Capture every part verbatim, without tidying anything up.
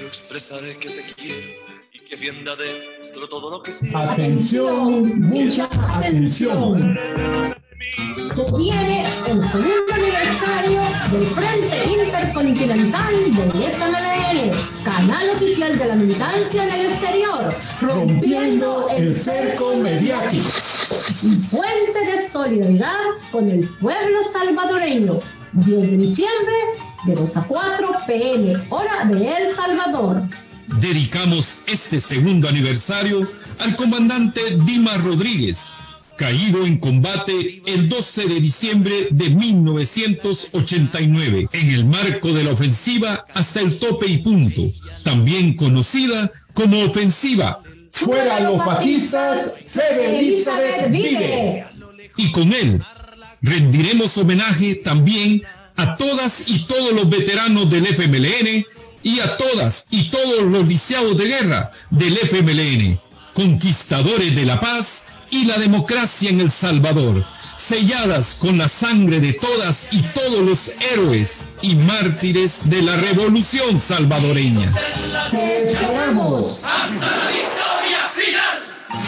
expresaré que te quiero y que bien de adentro todo lo que siento. Atención, mucha atención. Se viene el segundo aniversario del Frente Intercontinental del F M L N, canal oficial de la militancia en el exterior, rompiendo el cerco mediático y fuente de solidaridad con el pueblo salvadoreño. diez de diciembre, de dos a cuatro p m, hora de El Salvador. Dedicamos este segundo aniversario al comandante Dimas Rodríguez, caído en combate el doce de diciembre de mil novecientos ochenta y nueve, en el marco de la ofensiva Hasta el Tope y Punto, también conocida como ofensiva Fuera los fascistas, Febe Elizabeth vive. Y con él rendiremos homenaje también a todas y todos los veteranos del F M L N y a todas y todos los lisiados de guerra del F M L N, conquistadores de la paz y la democracia en El Salvador, selladas con la sangre de todas y todos los héroes y mártires de la revolución salvadoreña. ¡Te esperamos! ¡Hasta la victoria final!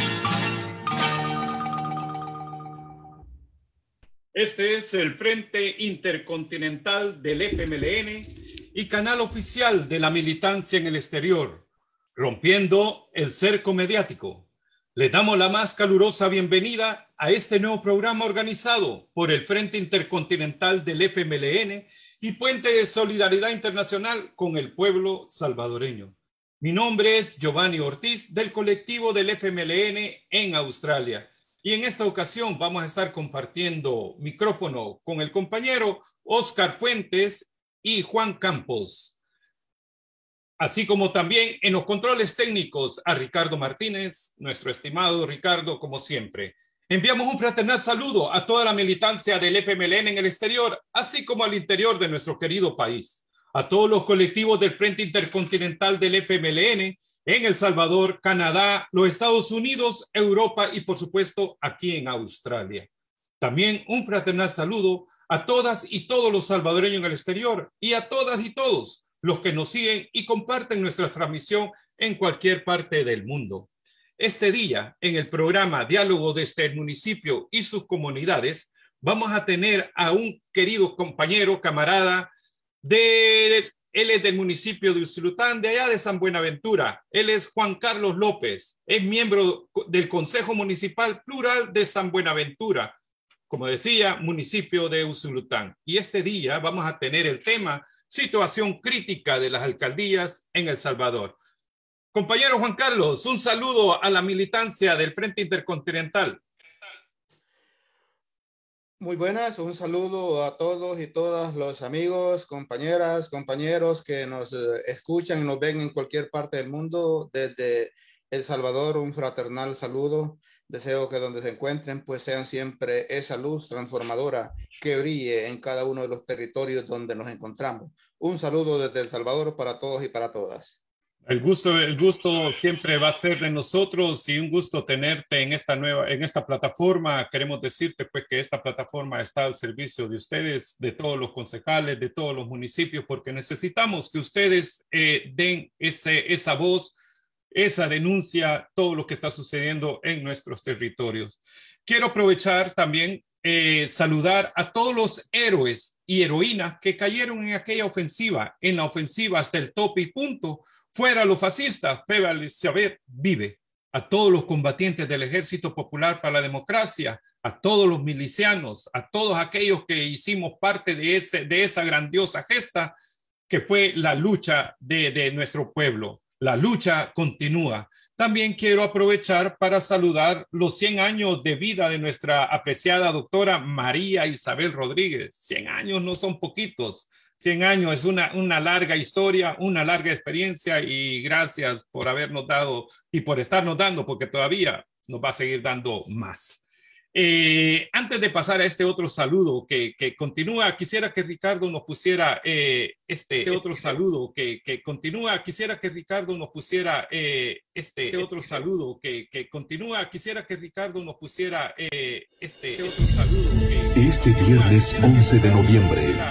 Este es el Frente Intercontinental del F M L N y canal oficial de la militancia en el exterior, rompiendo el cerco mediático. Les damos la más calurosa bienvenida a este nuevo programa organizado por el Frente Intercontinental del F M L N y Puente de Solidaridad Internacional con el pueblo salvadoreño. Mi nombre es Giovanni Ortiz, del colectivo del F M L N en Australia. Y en esta ocasión vamos a estar compartiendo micrófono con el compañero Oscar Fuentes y Juan Campos. Así como también en los controles técnicos a Ricardo Martínez, nuestro estimado Ricardo, como siempre. Enviamos un fraternal saludo a toda la militancia del F M L N en el exterior, así como al interior de nuestro querido país. A todos los colectivos del Frente Intercontinental del F M L N en El Salvador, Canadá, los Estados Unidos, Europa y por supuesto aquí en Australia. También un fraternal saludo a todas y todos los salvadoreños en el exterior y a todas y todos los que nos siguen y comparten nuestra transmisión en cualquier parte del mundo. Este día, en el programa Diálogo desde el municipio y sus comunidades, vamos a tener a un querido compañero, camarada, de, él es del municipio de Usulután, de allá de San Buenaventura. Él es Juan Carlos López, es miembro del Consejo Municipal Plural de San Buenaventura, como decía, municipio de Usulután. Y este día vamos a tener el tema situación crítica de las alcaldías en El Salvador. Compañero Juan Carlos, un saludo a la militancia del Frente Intercontinental. Muy buenas, un saludo a todos y todas los amigos, compañeras, compañeros que nos escuchan y nos ven en cualquier parte del mundo. Desde El Salvador, un fraternal saludo. Deseo que donde se encuentren, pues sean siempre esa luz transformadora que brille en cada uno de los territorios donde nos encontramos. Un saludo desde El Salvador para todos y para todas. El gusto, el gusto siempre va a ser de nosotros y un gusto tenerte en esta nueva, en esta plataforma. Queremos decirte pues que esta plataforma está al servicio de ustedes, de todos los concejales, de todos los municipios, porque necesitamos que ustedes eh, den ese, esa voz, esa denuncia, todo lo que está sucediendo en nuestros territorios. Quiero aprovechar también Eh, saludar a todos los héroes y heroínas que cayeron en aquella ofensiva, en la ofensiva Hasta el Tope y Punto, fuera los fascistas, Febe Elizabeth vive, a todos los combatientes del Ejército Popular para la Democracia, a todos los milicianos, a todos aquellos que hicimos parte de, ese, de esa grandiosa gesta que fue la lucha de, de nuestro pueblo. La lucha continúa. También quiero aprovechar para saludar los cien años de vida de nuestra apreciada doctora María Isabel Rodríguez. cien años no son poquitos. cien años es una, una larga historia, una larga experiencia y gracias por habernos dado y por estarnos dando, porque todavía nos va a seguir dando más. Eh, antes de pasar a este otro saludo que, que continúa, quisiera que Ricardo nos pusiera eh, este, este otro saludo que, que continúa, quisiera que Ricardo nos pusiera eh, este, este otro saludo que, que continúa, quisiera que Ricardo nos pusiera eh, este, este otro saludo. Que, este viernes once de noviembre. Pusiera, eh,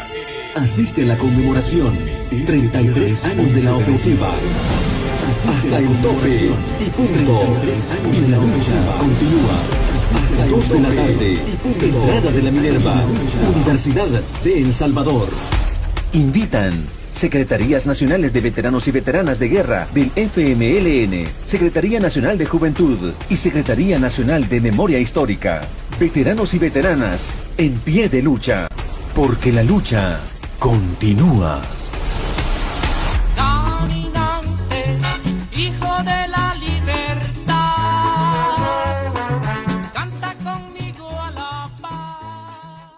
Asiste a la conmemoración. treinta y tres años de la ofensiva. Hasta el tope y punto. Y la lucha continúa. Hasta dos de la tarde. Entrada de la Minerva. Universidad de El Salvador. Invitan Secretarías Nacionales de Veteranos y Veteranas de Guerra del F M L N, Secretaría Nacional de Juventud y Secretaría Nacional de Memoria Histórica. Veteranos y veteranas en pie de lucha, porque la lucha continúa. Caminante, hijo de la libertad, canta conmigo a la paz.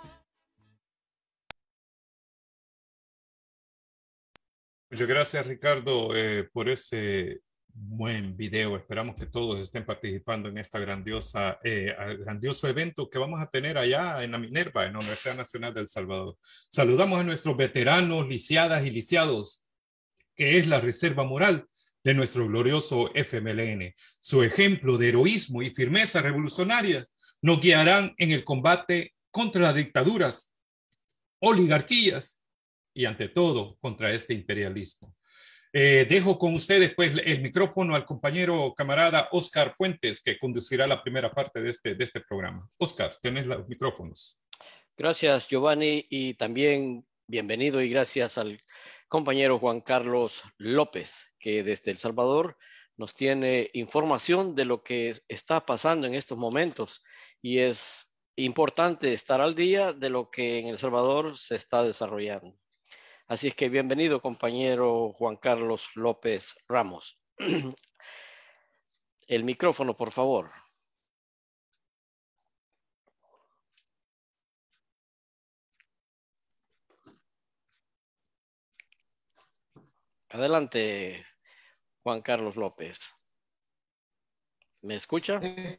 Muchas gracias, Ricardo, eh, por ese buen video. Esperamos que todos estén participando en esta grandiosa, eh, grandioso evento que vamos a tener allá en la Minerva, en la Universidad Nacional de El Salvador. Saludamos a nuestros veteranos, lisiadas y lisiados, que es la reserva moral de nuestro glorioso F M L N. Su ejemplo de heroísmo y firmeza revolucionaria nos guiarán en el combate contra las dictaduras, oligarquías y ante todo contra este imperialismo. Eh, dejo con ustedes pues el micrófono al compañero camarada Oscar Fuentes, que conducirá la primera parte de este, de este programa. Oscar, tenés los micrófonos. Gracias, Giovanni, y también bienvenido y gracias al compañero Juan Carlos López, que desde El Salvador nos tiene información de lo que está pasando en estos momentos, y es importante estar al día de lo que en El Salvador se está desarrollando. Así es que bienvenido, compañero Juan Carlos López Ramos. El micrófono, por favor. Adelante, Juan Carlos López. ¿Me escucha? Eh,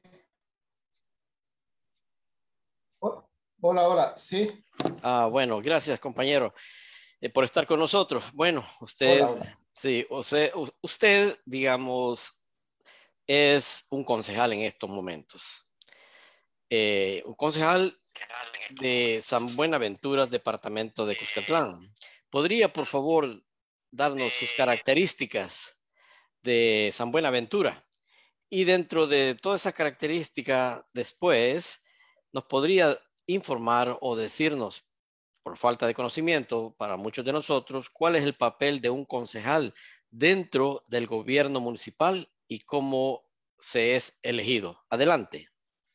hola, hola, sí. Ah, bueno, gracias, compañero, eh, por estar con nosotros. Bueno, usted, Hola, hola. sí, usted, usted, digamos, es un concejal en estos momentos. Eh, un concejal de San Buenaventura, departamento de Cuscatlán. ¿Podría, por favor, darnos sus características de San Buenaventura? Y dentro de toda esa característica, después, nos podría informar o decirnos, por falta de conocimiento para muchos de nosotros, cuál es el papel de un concejal dentro del gobierno municipal y cómo se es elegido. Adelante.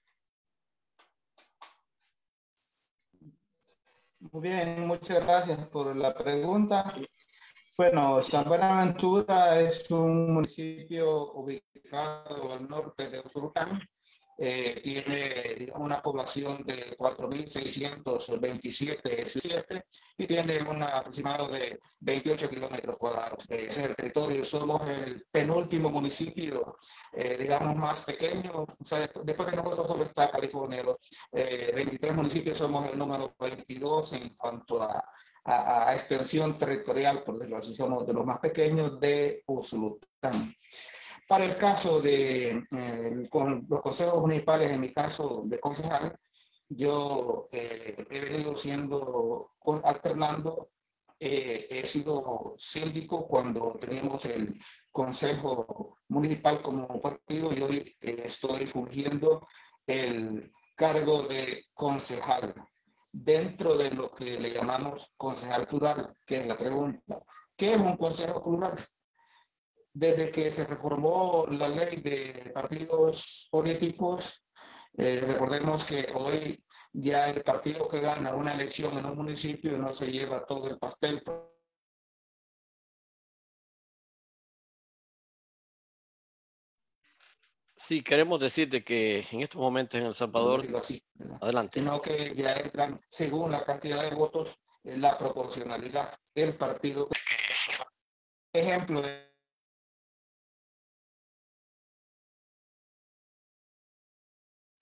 Muy bien, muchas gracias por la pregunta. Bueno, San Buenaventura es un municipio ubicado al norte de Usulután. Eh, tiene digamos, una población de cuatro mil seiscientos veintisiete y tiene un aproximado de veintiocho kilómetros cuadrados. Eh, ese es el territorio. Somos el penúltimo municipio, eh, digamos, más pequeño. O sea, después de nosotros solo está California. Los eh, veintitrés municipios somos el número veintidós en cuanto a, a, a extensión territorial, por decirlo así, somos de los más pequeños de Usulután. Para el caso de eh, con los consejos municipales, en mi caso de concejal, yo eh, he venido siendo, alternando, eh, he sido síndico cuando teníamos el consejo municipal como partido y hoy eh, estoy fungiendo el cargo de concejal dentro de lo que le llamamos concejal plural, que es la pregunta. ¿Qué es un consejo plural? Desde que se reformó la ley de partidos políticos, eh, recordemos que hoy ya el partido que gana una elección en un municipio no se lleva todo el pastel. Sí, queremos decirte que en estos momentos en El Salvador, así, adelante. Sino que ya entran, según la cantidad de votos, la proporcionalidad del partido. Ejemplo de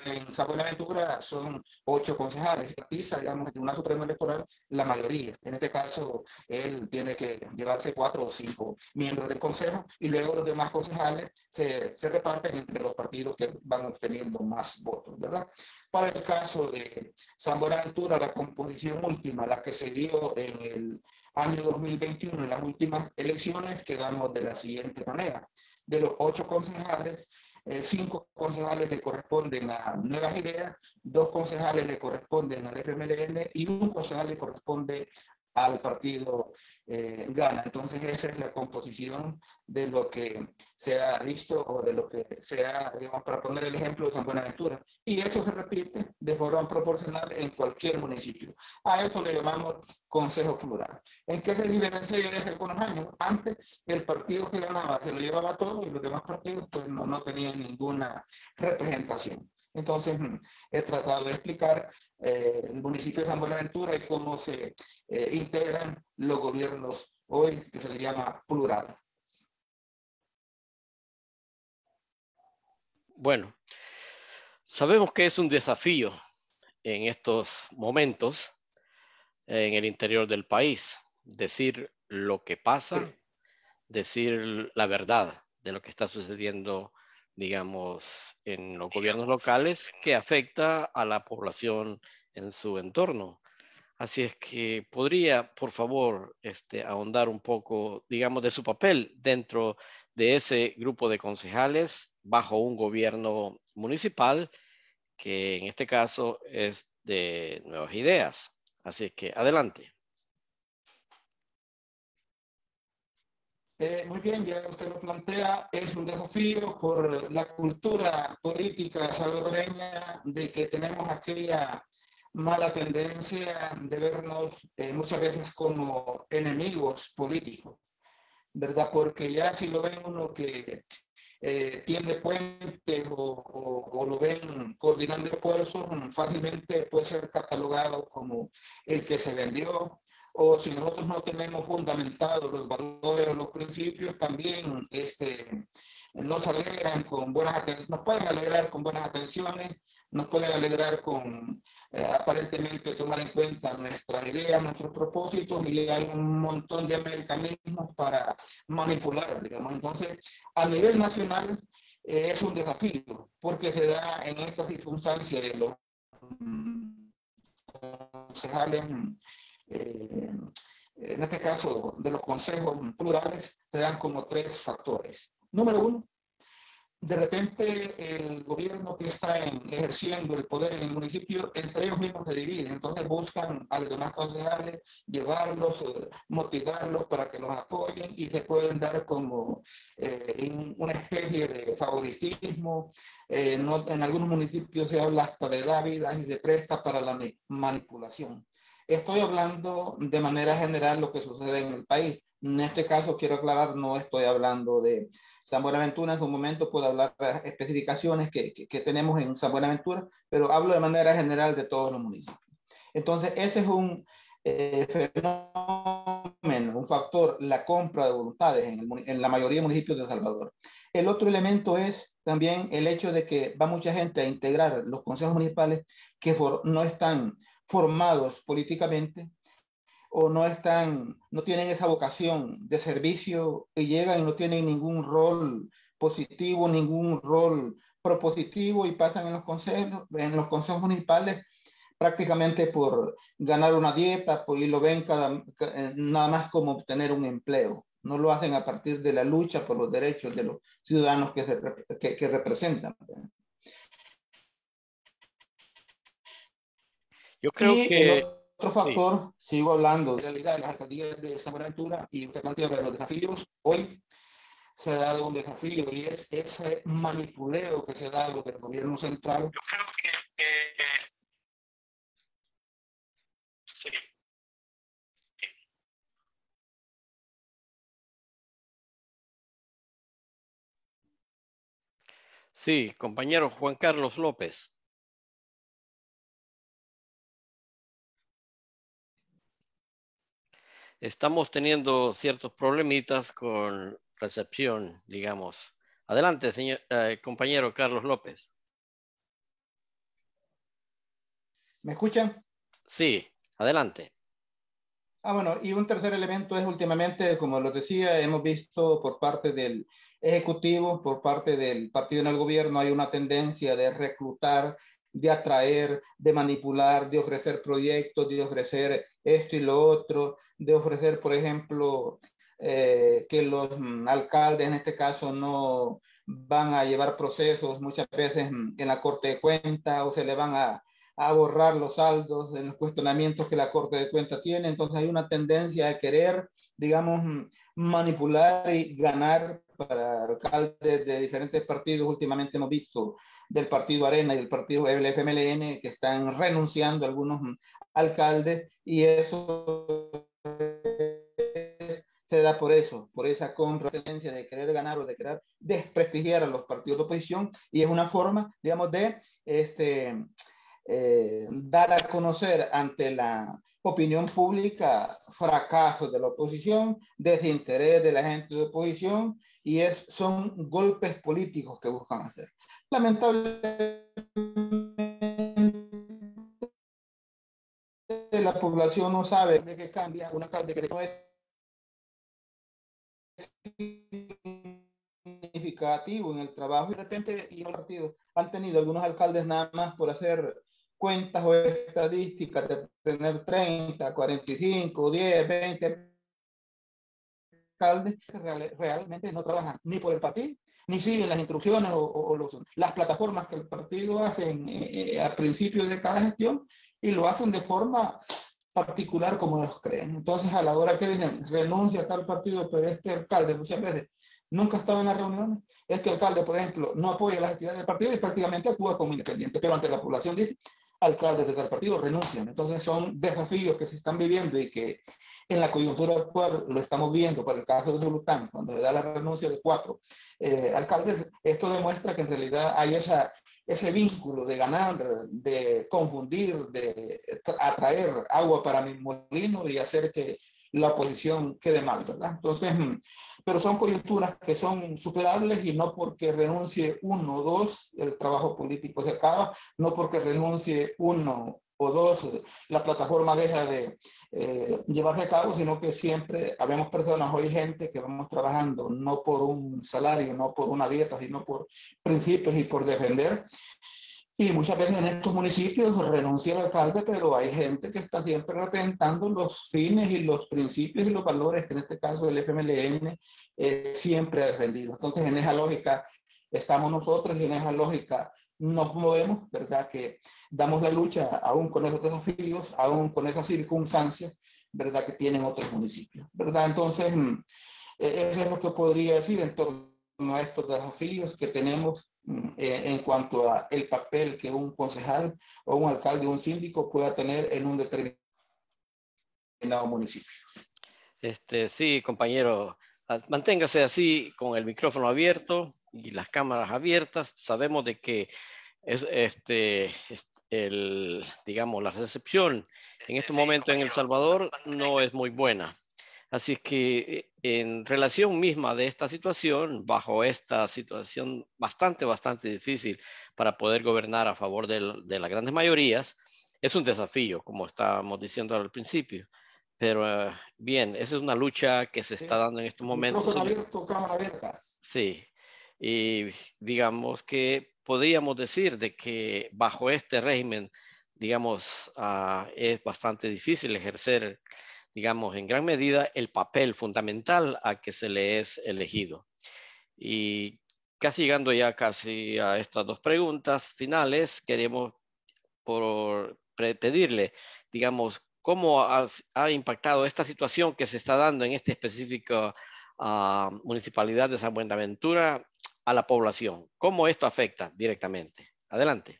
en San Buenaventura son ocho concejales. Garantiza, digamos, el Tribunal Supremo Electoral la mayoría. En este caso, él tiene que llevarse cuatro o cinco miembros del consejo y luego los demás concejales se, se reparten entre los partidos que van obteniendo más votos, ¿verdad? Para el caso de San Buenaventura, la composición última, la que se dio en el año dos mil veintiuno, en las últimas elecciones, quedamos de la siguiente manera. De los ocho concejales, eh, cinco concejales le corresponden a Nuevas Ideas, dos concejales le corresponden al F M L N y un concejal le corresponde al partido eh, Gana. Entonces esa es la composición de lo que se ha visto o de lo que se ha, digamos, para poner el ejemplo de San Buenaventura. Y eso se repite de forma proporcional en cualquier municipio. A eso le llamamos consejo plural. ¿En qué se diferencia de hace algunos años? Antes el partido que ganaba se lo llevaba todo y los demás partidos pues no, no tenían ninguna representación. Entonces, he tratado de explicar eh, el municipio de San Buenaventura y cómo se eh, integran los gobiernos hoy, que se le llama plural. Bueno, sabemos que es un desafío en estos momentos en el interior del país, decir lo que pasa, sí. Decir la verdad de lo que está sucediendo, digamos, en los gobiernos locales que afecta a la población en su entorno. Así es que podría, por favor, este, ahondar un poco, digamos, de su papel dentro de ese grupo de concejales bajo un gobierno municipal que en este caso es de Nuevas Ideas. Así es que adelante. Eh, muy bien, ya usted lo plantea, es un desafío por la cultura política salvadoreña de que tenemos aquella mala tendencia de vernos eh, muchas veces como enemigos políticos, ¿verdad? Porque ya si lo ven uno que eh, tiende puentes o, o, o lo ven coordinando esfuerzos, fácilmente puede ser catalogado como el que se vendió. O si nosotros no tenemos fundamentados los valores o los principios, también este, nos alegran con buenas atenciones, nos pueden alegrar con buenas atenciones, nos pueden alegrar con eh, aparentemente tomar en cuenta nuestras ideas, nuestros propósitos, y hay un montón de mecanismos para manipular, digamos. Entonces, a nivel nacional eh, es un desafío, porque se da en esta circunstancia de los concejales. Eh, en este caso de los consejos plurales, se dan como tres factores. Número uno, de repente el gobierno que está en, ejerciendo el poder en el municipio, entre ellos mismos se dividen, entonces buscan a los demás concejales, llevarlos, motivarlos para que los apoyen, y se pueden dar como eh, en una especie de favoritismo. Eh, no, en algunos municipios se habla hasta de dávidas y se presta para la manipulación. Estoy hablando de manera general lo que sucede en el país. En este caso, quiero aclarar, no estoy hablando de San Buenaventura. En su momento puedo hablar de especificaciones que, que, que tenemos en San Buenaventura, pero hablo de manera general de todos los municipios. Entonces, ese es un eh, fenómeno, un factor, la compra de voluntades en, el, en la mayoría de municipios de El Salvador. El otro elemento es también el hecho de que va mucha gente a integrar los consejos municipales que for, no están formados políticamente o no están, no tienen esa vocación de servicio, y llegan y no tienen ningún rol positivo, ningún rol propositivo, y pasan en los consejos, en los consejos municipales prácticamente por ganar una dieta, pues, y lo ven cada, nada más como obtener un empleo. No lo hacen a partir de la lucha por los derechos de los ciudadanos que, se, que, que representan. Yo creo y que... el otro factor, sí. Sigo hablando de la realidad de las alcaldías de San Buenaventura, y usted plantea ver los desafíos. Hoy se ha dado un desafío, y es ese manipuleo que se ha dado del gobierno central. Yo creo que... Eh, sí. Sí, compañero Juan Carlos López. Estamos teniendo ciertos problemitas con recepción, digamos. Adelante, señor, eh, compañero Carlos López. ¿Me escuchan? Sí, adelante. Ah, bueno, y un tercer elemento es últimamente, como lo decía, hemos visto por parte del Ejecutivo, por parte del partido en el gobierno, hay una tendencia de reclutar, de atraer, de manipular, de ofrecer proyectos, de ofrecer esto y lo otro, de ofrecer, por ejemplo, eh, que los mm, alcaldes en este caso no van a llevar procesos muchas veces mm, en la Corte de Cuentas o se le van a a borrar los saldos en los cuestionamientos que la Corte de Cuentas tiene. Entonces hay una tendencia a querer, digamos, manipular y ganar para alcaldes de diferentes partidos. Últimamente hemos visto del partido Arena y del partido F M L N que están renunciando algunos alcaldes y eso se da por eso, por esa competencia de querer ganar o de querer desprestigiar a los partidos de oposición y es una forma, digamos, de este, Eh, dar a conocer ante la opinión pública fracasos de la oposición, desinterés de la gente de oposición y es, son golpes políticos que buscan hacer. Lamentablemente la población no sabe de qué cambia un alcalde que no es significativo en el trabajo y de repente y los partidos han tenido algunos alcaldes nada más por hacer cuentas o estadísticas de tener treinta, cuarenta y cinco, diez, veinte alcaldes que real, realmente no trabajan ni por el partido, ni siguen las instrucciones o, o los, las plataformas que el partido hace eh, al principio de cada gestión y lo hacen de forma particular como ellos creen. Entonces, a la hora que dicen renuncia a tal partido, pero este alcalde muchas veces nunca ha estado en las reuniones, este alcalde, por ejemplo, no apoya las actividades del partido y prácticamente actúa como independiente, pero ante la población dice alcaldes de tal partido renuncian. Entonces son desafíos que se están viviendo y que en la coyuntura actual lo estamos viendo por el caso de Zulután, cuando se da la renuncia de cuatro eh, alcaldes. Esto demuestra que en realidad hay esa, ese vínculo de ganar, de confundir, de atraer agua para mi molino y hacer que la oposición quede mal, ¿verdad? Entonces, pero son coyunturas que son superables y no porque renuncie uno o dos, el trabajo político se acaba, no porque renuncie uno o dos, la plataforma deja de eh, llevarse a cabo, sino que siempre habemos personas, hoy gente que vamos trabajando no por un salario, no por una dieta, sino por principios y por defender. Y muchas veces en estos municipios renuncia el alcalde, pero hay gente que está siempre representando los fines y los principios y los valores que en este caso el F M L N eh, siempre ha defendido. Entonces en esa lógica estamos nosotros y en esa lógica nos movemos, ¿verdad? Que damos la lucha aún con esos desafíos, aún con esas circunstancias, ¿verdad? Que tienen otros municipios, ¿verdad? Entonces eh, eso es lo que podría decir en torno a estos desafíos que tenemos eh, en cuanto a el papel que un concejal o un alcalde o un síndico pueda tener en un determinado municipio. Este, sí, compañero, manténgase así con el micrófono abierto y las cámaras abiertas. Sabemos de que es este, el, digamos, la recepción en este momento en El Salvador no es muy buena. Así es que en relación misma de esta situación, bajo esta situación bastante, bastante difícil para poder gobernar a favor de, de las grandes mayorías, es un desafío, como estábamos diciendo al principio. Pero uh, bien, esa es una lucha que se está dando en estos momentos. Micrófono abierto, cámara abierta. Sí, y digamos que podríamos decir de que bajo este régimen, digamos, uh, es bastante difícil ejercer, digamos, en gran medida el papel fundamental a que se le es elegido. Y casi llegando ya casi a estas dos preguntas finales, queremos por pedirle, digamos, cómo ha, ha impactado esta situación que se está dando en esta específica uh, municipalidad de San Buenaventura a la población. ¿Cómo esto afecta directamente? Adelante.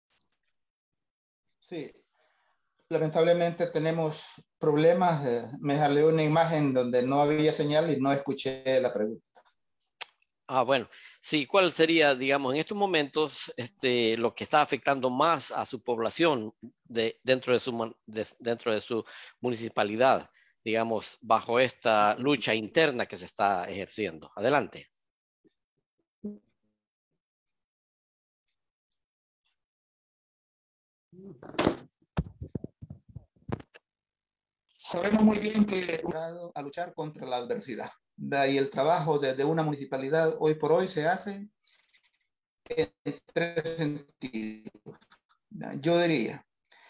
Sí. Lamentablemente tenemos problemas. Eh, me salió una imagen donde no había señal y no escuché la pregunta. Ah, bueno. Sí, ¿cuál sería, digamos, en estos momentos este, lo que está afectando más a su población de, dentro, de su, de, dentro de su municipalidad, digamos, bajo esta lucha interna que se está ejerciendo? Adelante. sabemos muy bien que a luchar contra la adversidad. Y el trabajo desde una municipalidad hoy por hoy se hace en tres sentidos. Yo diría,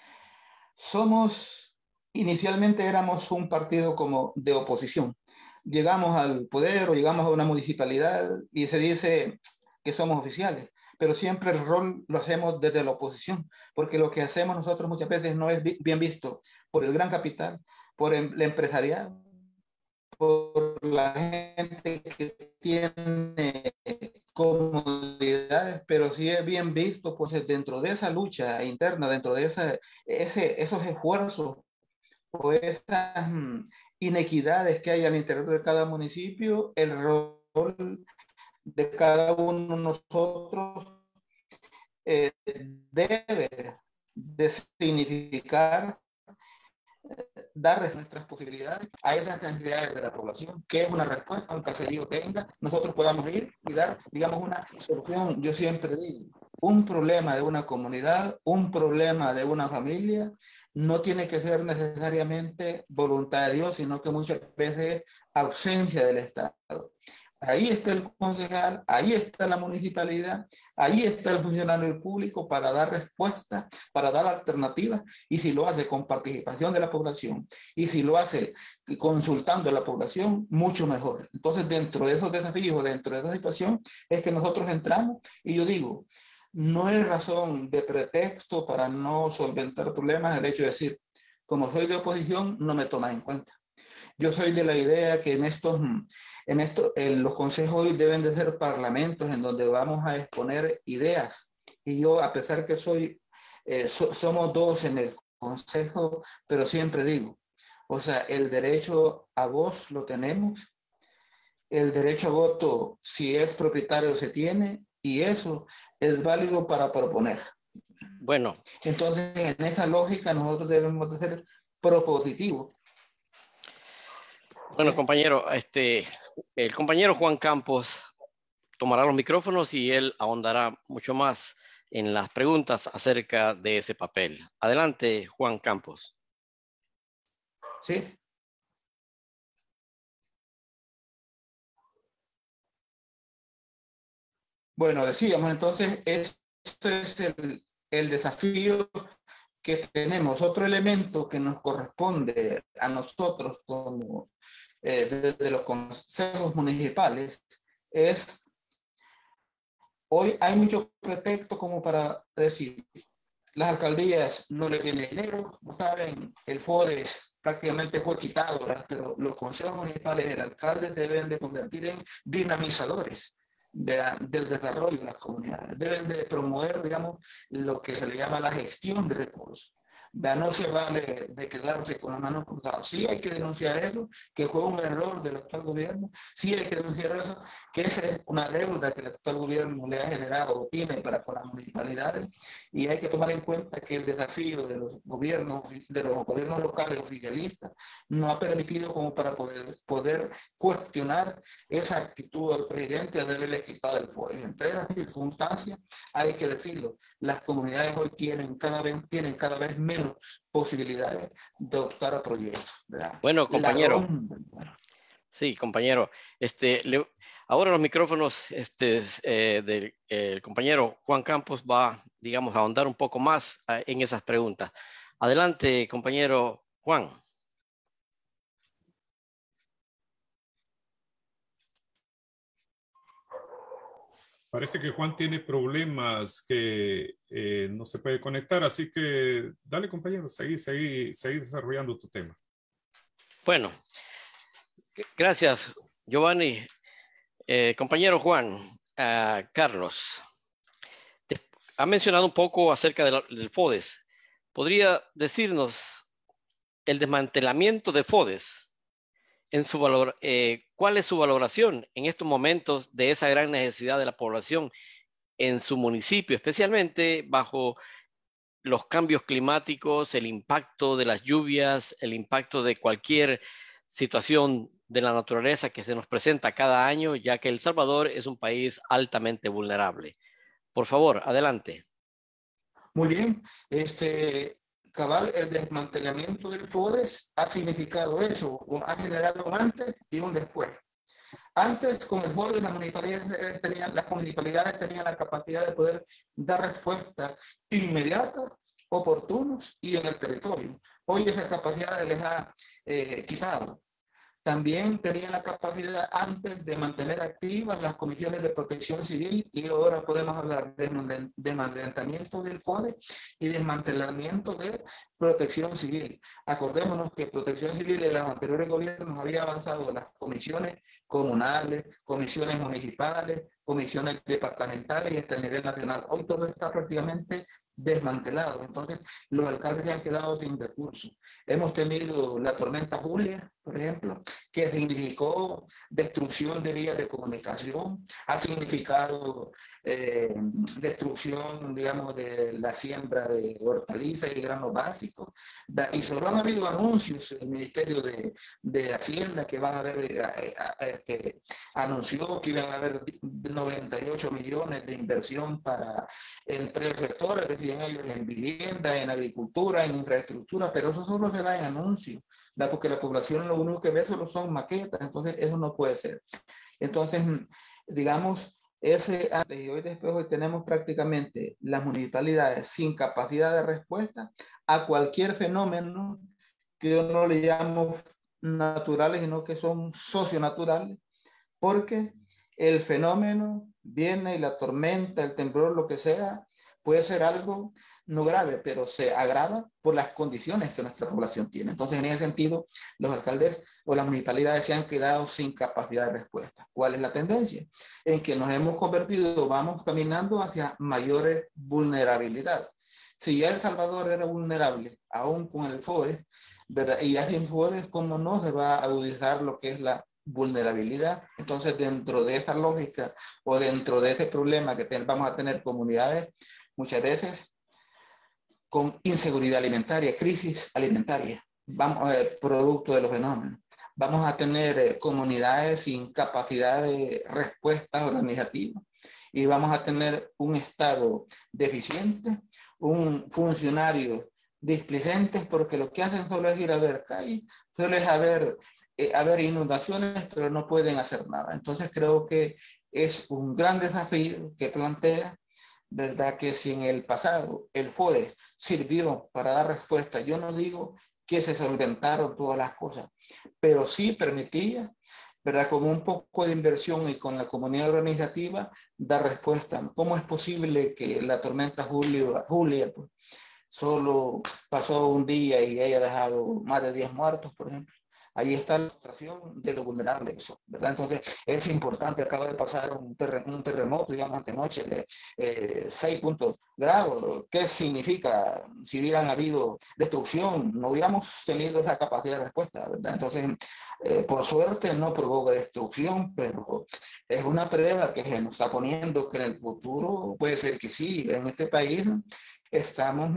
somos, inicialmente éramos un partido como de oposición. Llegamos al poder o llegamos a una municipalidad y se dice que somos oficiales, pero siempre el rol lo hacemos desde la oposición, porque lo que hacemos nosotros muchas veces no es bien visto por el gran capital, por el empresariado, por la gente que tiene comodidades, pero sí es bien visto pues dentro de esa lucha interna, dentro de esa, ese, esos esfuerzos o esas mm, inequidades que hay al interior de cada municipio, el rol de cada uno de nosotros eh, debe de significar dar nuestras posibilidades a esas necesidades de la población, que es una respuesta, un caserío tenga, nosotros podamos ir y dar, digamos, una solución. Yo siempre digo, un problema de una comunidad, un problema de una familia, no tiene que ser necesariamente voluntad de Dios, sino que muchas veces ausencia del Estado. Ahí está el concejal, ahí está la municipalidad, ahí está el funcionario público para dar respuestas, para dar alternativas, y si lo hace con participación de la población, y si lo hace consultando a la población, mucho mejor. Entonces, dentro de esos desafíos, dentro de esa situación, es que nosotros entramos, y yo digo, no es razón de pretexto para no solventar problemas el hecho de decir, como soy de oposición, no me toman en cuenta. Yo soy de la idea que en estos, en esto, en los consejos deben de ser parlamentos en donde vamos a exponer ideas. Y yo, a pesar que soy, eh, so, somos dos en el consejo, pero siempre digo, o sea, el derecho a voz lo tenemos, el derecho a voto, si es propietario, se tiene, y eso es válido para proponer. Bueno. Entonces, en esa lógica, nosotros debemos de ser propositivos. Bueno, compañero, este, el compañero Juan Campos tomará los micrófonos y él ahondará mucho más en las preguntas acerca de ese papel. Adelante, Juan Campos. Sí. Bueno, decíamos entonces, este es el, el desafío que tenemos. Otro elemento que nos corresponde a nosotros como eh, desde los consejos municipales es, hoy hay mucho pretexto como para decir, las alcaldías no le viene dinero, saben, el FODES prácticamente fue quitado, ¿verdad? Pero los consejos municipales, el alcalde deben de convertir en dinamizadores De, del desarrollo de las comunidades. Deben de promover, digamos, lo que se le llama la gestión de recursos. Ya no se vale de quedarse con las manos cruzadas. Sí hay que denunciar eso, que fue un error del actual gobierno. Sí hay que denunciar eso, que esa es una deuda que el actual gobierno le ha generado o tiene para con las municipalidades. Y hay que tomar en cuenta que el desafío de los gobiernos, de los gobiernos locales oficialistas no ha permitido como para poder, poder cuestionar esa actitud del presidente de haberle quitado el poder. Entre esas circunstancias, hay que decirlo, las comunidades hoy tienen cada vez, tienen cada vez menos posibilidades de optar a proyectos, ¿verdad? Bueno, compañero. Sí, compañero. Este, le, ahora los micrófonos este, eh, del eh, compañero Juan Campos va, digamos, a ahondar un poco más uh, en esas preguntas. Adelante, compañero Juan. Parece que Juan tiene problemas que eh, no se puede conectar, así que dale, compañero, seguí, seguí, seguí desarrollando tu tema. Bueno, gracias, Giovanni. Eh, compañero Juan, uh, Carlos, te, ha mencionado un poco acerca de la, del FODES. ¿Podría decirnos el desmantelamiento de FODES? En su valor, eh, ¿cuál es su valoración en estos momentos de esa gran necesidad de la población en su municipio, especialmente bajo los cambios climáticos, el impacto de las lluvias, el impacto de cualquier situación de la naturaleza que se nos presenta cada año, ya que El Salvador es un país altamente vulnerable? Por favor, adelante. Muy bien. Este, cabal, el desmantelamiento del FODES ha significado eso, ha generado un antes y un después. Antes, con el FODES, las municipalidades tenían, las municipalidades tenían la capacidad de poder dar respuestas inmediatas, oportunos y en el territorio. Hoy esa capacidad les ha eh, quitado. También tenían la capacidad antes de mantener activas las comisiones de protección civil y ahora podemos hablar de desmantelamiento del FODES y desmantelamiento de protección civil. Acordémonos que protección civil en los anteriores gobiernos había avanzado las comisiones comunales, comisiones municipales, comisiones departamentales y hasta el nivel nacional. Hoy todo está prácticamente desmantelado. Entonces, los alcaldes se han quedado sin recursos. Hemos tenido la tormenta Julia, por ejemplo, que significó destrucción de vías de comunicación, ha significado eh, destrucción, digamos, de la siembra de hortalizas y granos básicos. Y solo han habido anuncios, el Ministerio de, de Hacienda, que van a haber, eh, eh, que anunció que iban a haber noventa y ocho millones de inversión para entre los sectores, decían ellos, en vivienda, en agricultura, en infraestructura, pero eso solo se da en anuncios, ¿verdad? Porque la población lo único que ve solo son maquetas, entonces eso no puede ser. Entonces, digamos, ese antes y hoy después, hoy tenemos prácticamente las municipalidades sin capacidad de respuesta a cualquier fenómeno que yo no le llamo naturales, sino que son socionaturales, porque el fenómeno viene y la tormenta, el temblor, lo que sea, puede ser algo no grave, pero se agrava por las condiciones que nuestra población tiene. Entonces, en ese sentido, los alcaldes o las municipalidades se han quedado sin capacidad de respuesta. ¿Cuál es la tendencia? En que nos hemos convertido, vamos caminando hacia mayores vulnerabilidad. Si ya El Salvador era vulnerable, aún con el FODES, ¿verdad? Y ya sin FODES, ¿cómo no se va a agudizar lo que es la vulnerabilidad? Entonces, dentro de esa lógica o dentro de ese problema que ten, vamos a tener comunidades muchas veces con inseguridad alimentaria, crisis alimentaria, vamos, eh, producto de los fenómenos. Vamos a tener eh, comunidades sin capacidad de respuesta organizativa y vamos a tener un Estado deficiente, un funcionario displicentes, porque lo que hacen solo es ir a ver calles, solo es a ver, eh, a ver inundaciones, pero no pueden hacer nada. Entonces creo que es un gran desafío que plantea, ¿verdad? Que si en el pasado el FODES sirvió para dar respuesta, yo no digo que se solventaron todas las cosas, pero sí permitía, ¿verdad? Con un poco de inversión y con la comunidad organizativa, dar respuesta. ¿Cómo es posible que la tormenta Julia, Julia pues, solo pasó un día y haya dejado más de diez muertos, por ejemplo? Ahí está la ilustración de lo vulnerable, eso, ¿verdad? Entonces, es importante, acaba de pasar un, terre, un terremoto, digamos, antenoche de eh, seis puntos grados. ¿Qué significa? Si hubieran habido destrucción, no hubiéramos tenido esa capacidad de respuesta, ¿verdad? Entonces, eh, por suerte no provoca destrucción, pero es una prueba que se nos está poniendo que en el futuro puede ser que sí. En este país estamos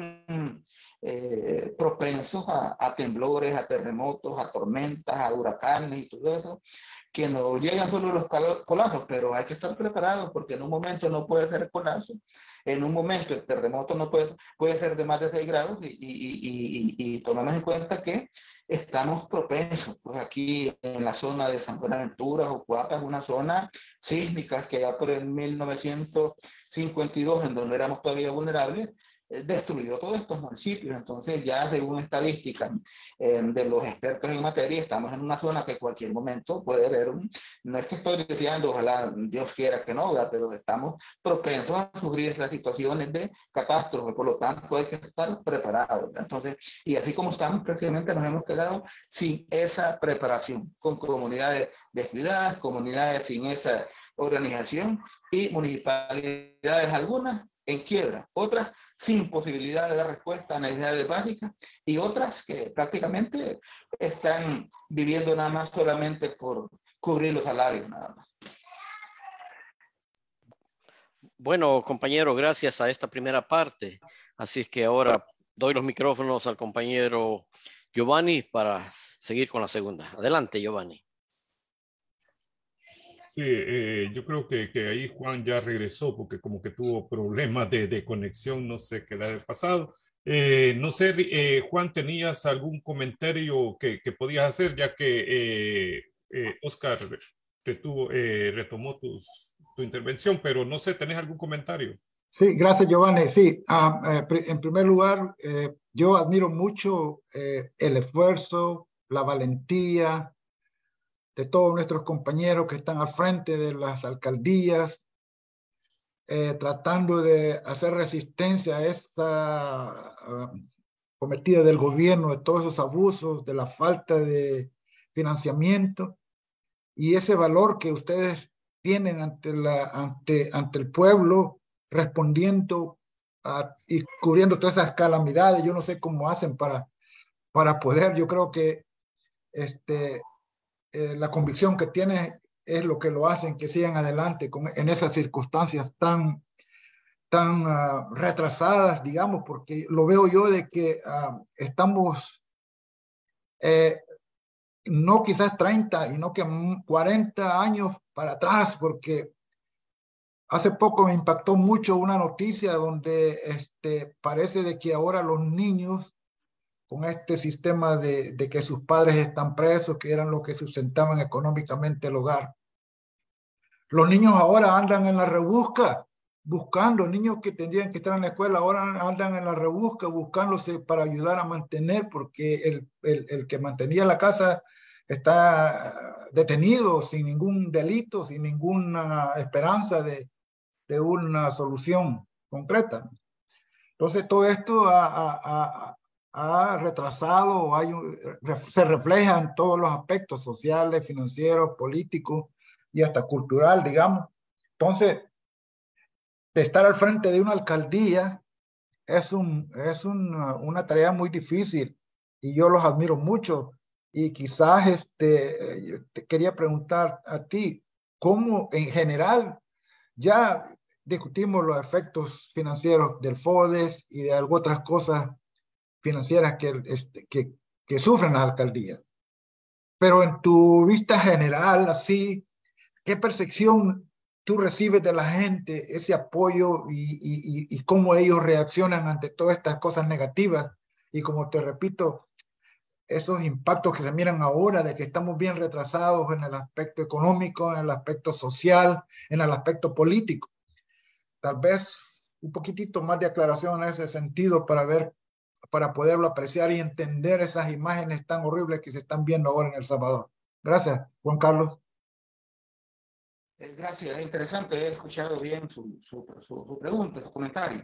Eh, propensos a, a temblores, a terremotos, a tormentas, a huracanes y todo eso, que no llegan solo los colapsos, pero hay que estar preparados porque en un momento no puede ser colapso, en un momento el terremoto no puede, puede ser de más de seis grados y, y, y, y, y tomemos en cuenta que estamos propensos, pues aquí en la zona de San Buenaventura, Jucuapa es una zona sísmica que ya por el mil novecientos cincuenta y dos, en donde éramos todavía vulnerables, destruyó todos estos municipios. Entonces ya según estadísticas eh, de los expertos en materia, estamos en una zona que en cualquier momento puede haber un, no es que estoy diciendo, ojalá Dios quiera que no, pero estamos propensos a sufrir estas situaciones de catástrofe, por lo tanto hay que estar preparados. Entonces, y así como estamos, prácticamente nos hemos quedado sin esa preparación, con comunidades descuidadas, comunidades sin esa organización y municipalidades algunas en quiebra, otras sin posibilidad de dar respuesta a necesidades básicas y otras que prácticamente están viviendo nada más solamente por cubrir los salarios nada más. Bueno, compañero, gracias a esta primera parte. Así es que ahora doy los micrófonos al compañero Giovanni para seguir con la segunda. Adelante, Giovanni. Sí, eh, yo creo que, que ahí Juan ya regresó porque como que tuvo problemas de, de conexión, no sé qué le ha pasado, Eh, no sé, eh, Juan, ¿tenías algún comentario que, que podías hacer, ya que eh, eh, Oscar retuvo, eh, retomó tus, tu intervención, pero no sé, ¿tenés algún comentario? Sí, gracias, Giovanni. Sí, ah, eh, pri- en primer lugar, eh, yo admiro mucho eh, el esfuerzo, la valentía de todos nuestros compañeros que están al frente de las alcaldías, eh, tratando de hacer resistencia a esta ah, cometida del gobierno, de todos esos abusos, de la falta de financiamiento y ese valor que ustedes tienen ante, la, ante, ante el pueblo, respondiendo a, y cubriendo todas esas calamidades. Yo no sé cómo hacen para, para poder, yo creo que este, eh, la convicción que tienen es lo que lo hacen que sigan adelante con, en esas circunstancias tan, tan uh, retrasadas, digamos, porque lo veo yo de que uh, estamos eh, no quizás treinta y no que cuarenta años para atrás, porque hace poco me impactó mucho una noticia donde este, parece de que ahora los niños, con este sistema de, de que sus padres están presos, que eran los que sustentaban económicamente el hogar, los niños ahora andan en la rebusca, buscando, niños que tendrían que estar en la escuela, ahora andan en la rebusca, buscándose para ayudar a mantener, porque el, el, el que mantenía la casa está detenido sin ningún delito, sin ninguna esperanza de, de una solución concreta. Entonces, todo esto ha, ha, ha, ha retrasado, hay, se refleja en todos los aspectos sociales, financieros, políticos y hasta cultural, digamos. Entonces, de estar al frente de una alcaldía es, un, es una, una tarea muy difícil y yo los admiro mucho. Y quizás este, yo te quería preguntar a ti, ¿cómo en general ya discutimos los efectos financieros del FODES y de algunas otras cosas financieras que, este, que, que sufren las alcaldías? Pero en tu vista general, así, ¿qué percepción tú recibes de la gente, ese apoyo y, y, y cómo ellos reaccionan ante todas estas cosas negativas? Y como te repito, esos impactos que se miran ahora de que estamos bien retrasados en el aspecto económico, en el aspecto social, en el aspecto político. Tal vez un poquitito más de aclaración en ese sentido para ver, para poderlo apreciar y entender esas imágenes tan horribles que se están viendo ahora en El Salvador. Gracias, Juan Carlos. Gracias, es interesante, he escuchado bien su, su, su, su pregunta, su comentario.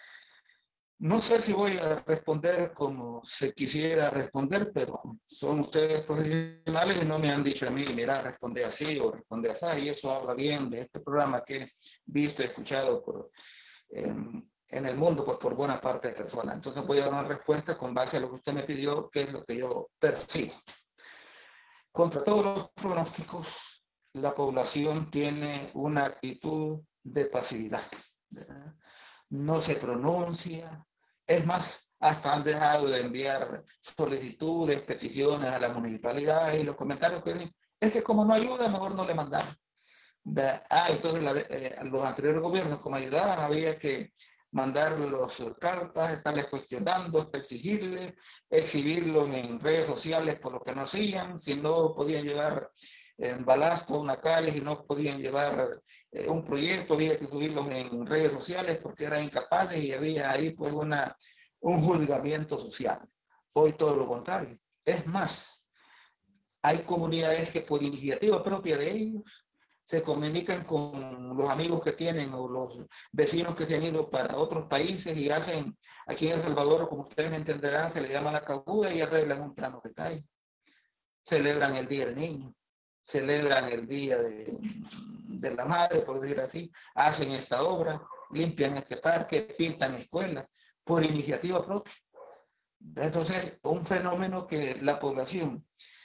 No sé si voy a responder como se quisiera responder, pero son ustedes profesionales y no me han dicho a mí, mira, responde así o responde así, y eso habla bien de este programa que he visto y escuchado por, eh, en el mundo pues, por buena parte de personas. Entonces voy a dar una respuesta con base a lo que usted me pidió, que es lo que yo percibo. Contra todos los pronósticos, la población tiene una actitud de pasividad, ¿verdad? No se pronuncia. Es más, hasta han dejado de enviar solicitudes, peticiones a la municipalidad y los comentarios que dicen, es que como no ayuda, mejor no le mandamos. Ah, entonces la, eh, los anteriores gobiernos como ayudaban había que mandarlos cartas, estarles cuestionando, exigirles, exhibirlos en redes sociales por lo que no hacían, si no podían llevar en balasto a una calle, si no podían llevar eh, un proyecto, había que subirlos en redes sociales porque eran incapaces y había ahí pues una, un juzgamiento social. Hoy todo lo contrario. Es más, hay comunidades que por iniciativa propia de ellos se comunican con los amigos que tienen o los vecinos que se han ido para otros países y hacen, aquí en El Salvador, como ustedes me entenderán, se le llama la cabuda y arreglan un plano que cae. Celebran el Día del Niño, celebran el Día de, de la Madre, por decir así, hacen esta obra, limpian este parque, pintan escuelas, por iniciativa propia. Entonces, un fenómeno que la población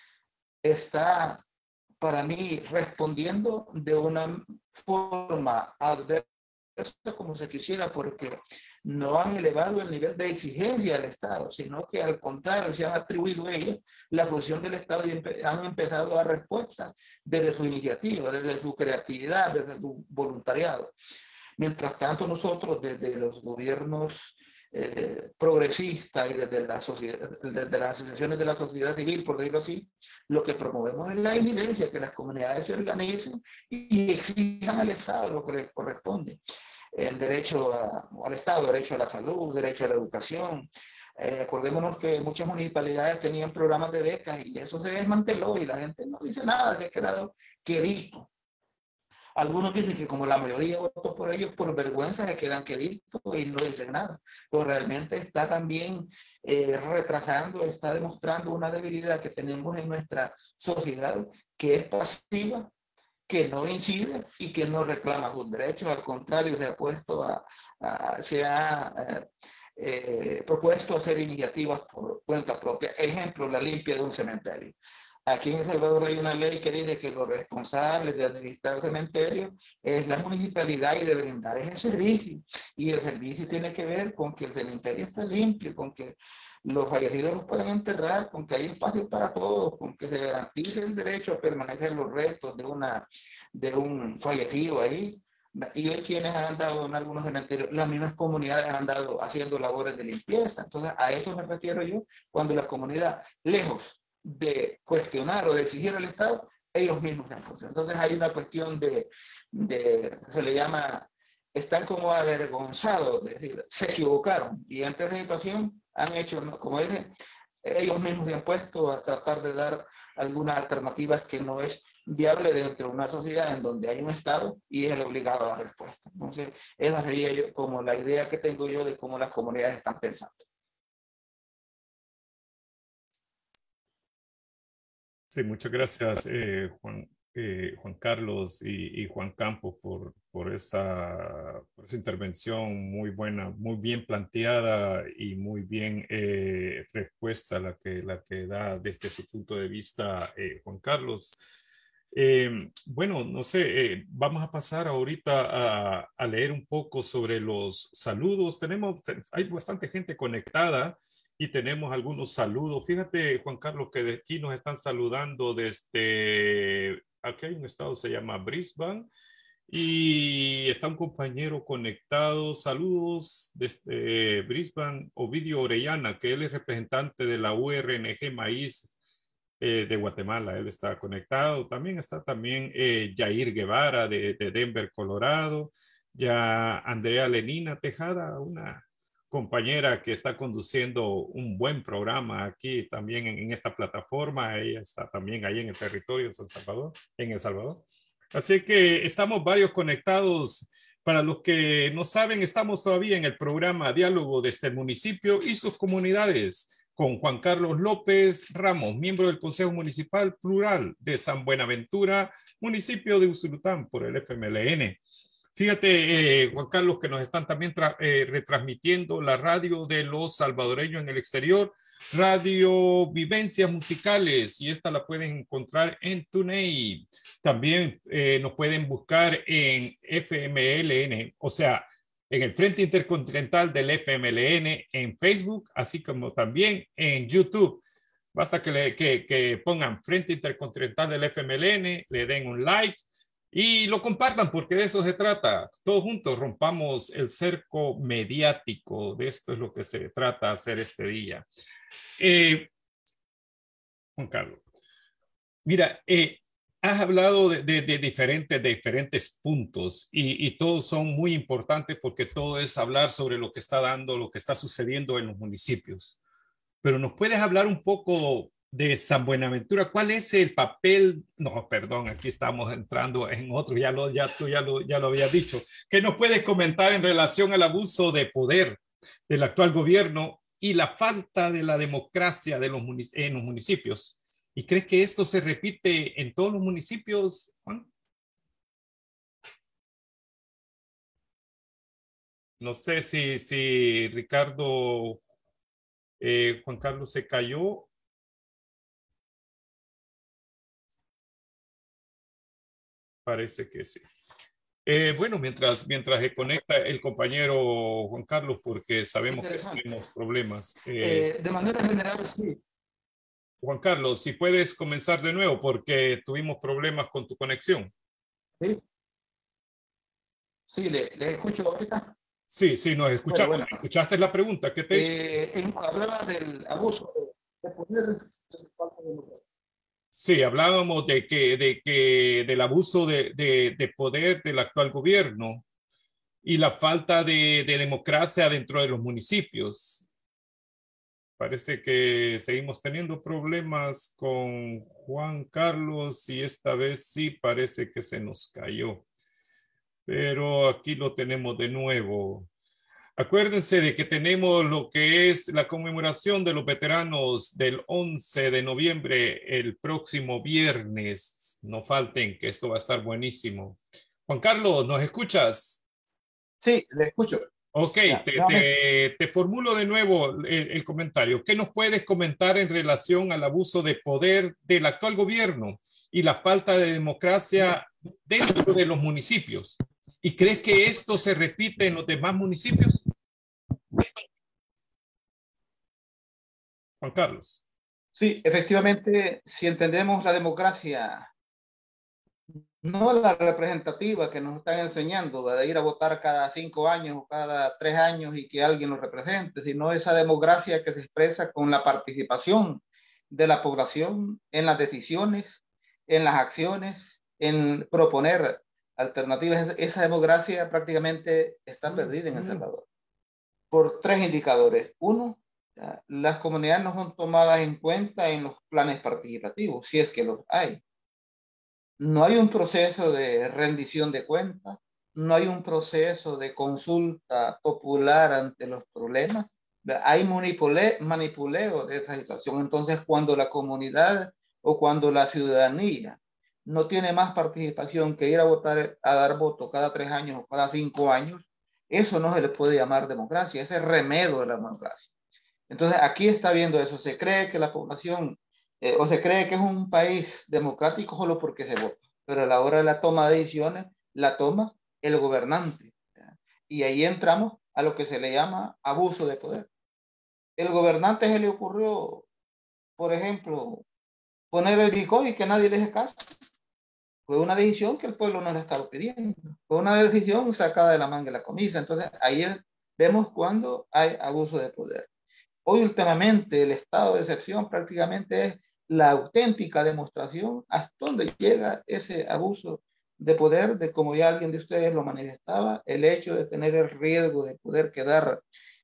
está, para mí, respondiendo de una forma adversa, como se quisiera, porque no han elevado el nivel de exigencia del Estado, sino que al contrario se han atribuido a ellos la función del Estado y empe han empezado a dar respuesta desde su iniciativa, desde su creatividad, desde su voluntariado. Mientras tanto nosotros desde los gobiernos eh, progresista y desde, la sociedad, desde las asociaciones de la sociedad civil, por decirlo así, lo que promovemos es la evidencia, que las comunidades se organicen y exijan al Estado lo que les corresponde. El derecho a, al Estado, derecho a la salud, derecho a la educación. Eh, acordémonos que muchas municipalidades tenían programas de becas y eso se desmanteló y la gente no dice nada, se ha quedado quedito. Algunos dicen que como la mayoría votó por ellos, por vergüenza se quedan queditos y no dicen nada. Pero realmente está también eh, retrasando, está demostrando una debilidad que tenemos en nuestra sociedad, que es pasiva, que no incide y que no reclama sus derechos. Al contrario, se ha puesto a, a se ha eh, eh, propuesto hacer iniciativas por cuenta propia. Ejemplo, la limpia de un cementerio. Aquí en El Salvador hay una ley que dice que los responsables de administrar el cementerio es la municipalidad y de brindar ese servicio. Y el servicio tiene que ver con que el cementerio esté limpio, con que los fallecidos los puedan enterrar, con que hay espacio para todos, con que se garantice el derecho a permanecer los restos de, una, de un fallecido ahí. Y hoy quienes han dado en algunos cementerios, las mismas comunidades han dado haciendo labores de limpieza. Entonces a eso me refiero yo, cuando la comunidad, lejos de cuestionar o de exigir al Estado, ellos mismos se funcionan. Entonces hay una cuestión de, de, se le llama, están como avergonzados, es decir, se equivocaron y ante esa situación han hecho, como dije, ellos mismos se han puesto a tratar de dar algunas alternativas que no es viable dentro de una sociedad en donde hay un Estado y es el obligado a dar respuesta. Entonces esa sería yo, como la idea que tengo yo de cómo las comunidades están pensando. Sí, muchas gracias, eh, Juan, eh, Juan Carlos y, y Juan Campos por, por, esa, por esa intervención muy buena, muy bien planteada y muy bien eh, respuesta la que, la que da desde su punto de vista eh, Juan Carlos. Eh, bueno, no sé, eh, vamos a pasar ahorita a, a leer un poco sobre los saludos. Tenemos, hay bastante gente conectada. Y tenemos algunos saludos. Fíjate, Juan Carlos, que de aquí nos están saludando desde, aquí hay un estado, se llama Brisbane, y está un compañero conectado. Saludos desde Brisbane, Ovidio Orellana, que él es representante de la U R N G Maíz eh, de Guatemala. Él está conectado. También está también eh, Yair Guevara de, de Denver, Colorado. Ya Andrea Lenina Tejada, una compañera que está conduciendo un buen programa aquí también en, en esta plataforma. Ella está también ahí en el territorio de San Salvador, en El Salvador. Así que estamos varios conectados. Para los que no saben, estamos todavía en el programa Diálogo desde el municipio y sus comunidades con Juan Carlos López Ramos, miembro del Consejo Municipal Plural de San Buenaventura, municipio de Usulután, por el F M L N. Fíjate, eh, Juan Carlos, que nos están también eh, retransmitiendo la radio de los salvadoreños en el exterior, Radio Vivencias Musicales, y esta la pueden encontrar en TuneIn. También eh, nos pueden buscar en F M L N, o sea, en el Frente Intercontinental del F M L N en Facebook, así como también en YouTube. Basta que, le, que, que pongan Frente Intercontinental del F M L N, le den un like, y lo compartan, porque de eso se trata. Todos juntos rompamos el cerco mediático. De esto es lo que se trata hacer este día. Eh, Juan Carlos, mira, eh, has hablado de, de, de, diferentes, de diferentes puntos y, y todos son muy importantes porque todo es hablar sobre lo que está dando, lo que está sucediendo en los municipios. Pero ¿nos puedes hablar un poco de San Buenaventura? ¿Cuál es el papel? No, perdón, aquí estamos entrando en otro, ya, lo, ya tú ya lo, ya lo habías dicho. ¿Qué nos puedes comentar en relación al abuso de poder del actual gobierno y la falta de la democracia de los en los municipios? ¿Y crees que esto se repite en todos los municipios, Juan? No sé si, si Ricardo, eh, Juan Carlos se cayó. Parece que sí. Eh, bueno, mientras, mientras se conecta el compañero Juan Carlos, porque sabemos que tenemos problemas. Eh, eh, de manera general, sí. Juan Carlos, si puedes comenzar de nuevo, porque tuvimos problemas con tu conexión. Sí, sí le, le escucho ahorita. Sí, sí, nos escuchamos. Bueno, bueno. ¿Escuchaste la pregunta? ¿Qué te... Eh, hablaba del abuso de, de poder. Sí, hablábamos de que, de que del abuso de, de, de poder del actual gobierno y la falta de, de democracia dentro de los municipios. Parece que seguimos teniendo problemas con Juan Carlos y esta vez sí parece que se nos cayó. Pero aquí lo tenemos de nuevo. Acuérdense de que tenemos lo que es la conmemoración de los veteranos del once de noviembre el próximo viernes. No falten, que esto va a estar buenísimo. Juan Carlos, ¿nos escuchas? Sí, le escucho. Ok, Ya, te, te, te formulo de nuevo el, el comentario. ¿Qué nos puedes comentar en relación al abuso de poder del actual gobierno y la falta de democracia dentro de los municipios? ¿Y crees que esto se repite en los demás municipios? Juan Carlos. Sí, efectivamente, si entendemos la democracia, no la representativa que nos están enseñando, de ir a votar cada cinco años o cada tres años y que alguien lo represente, sino esa democracia que se expresa con la participación de la población en las decisiones, en las acciones, en proponer alternativas. Esa democracia prácticamente está perdida en El Salvador por tres indicadores. Uno, las comunidades no son tomadas en cuenta en los planes participativos, si es que los hay. No hay un proceso de rendición de cuentas, no hay un proceso de consulta popular ante los problemas. Hay manipule, manipuleo de esa situación. Entonces, cuando la comunidad o cuando la ciudadanía no tiene más participación que ir a votar, a dar voto cada tres años o cada cinco años, eso no se le puede llamar democracia, ese es remedio de la democracia. Entonces, aquí está viendo eso. Se cree que la población, eh, o se cree que es un país democrático solo porque se vota, pero a la hora de la toma de decisiones, la toma el gobernante. ¿Ya? Y ahí entramos a lo que se le llama abuso de poder. El gobernante se le ocurrió, por ejemplo, poner el Bitcoin y que nadie le hace caso. Fue una decisión que el pueblo no le estaba pidiendo. Fue una decisión sacada de la manga de la camisa. Entonces, ahí vemos cuando hay abuso de poder. Hoy últimamente el estado de excepción prácticamente es la auténtica demostración hasta dónde llega ese abuso de poder, de como ya alguien de ustedes lo manifestaba, el hecho de tener el riesgo de poder quedar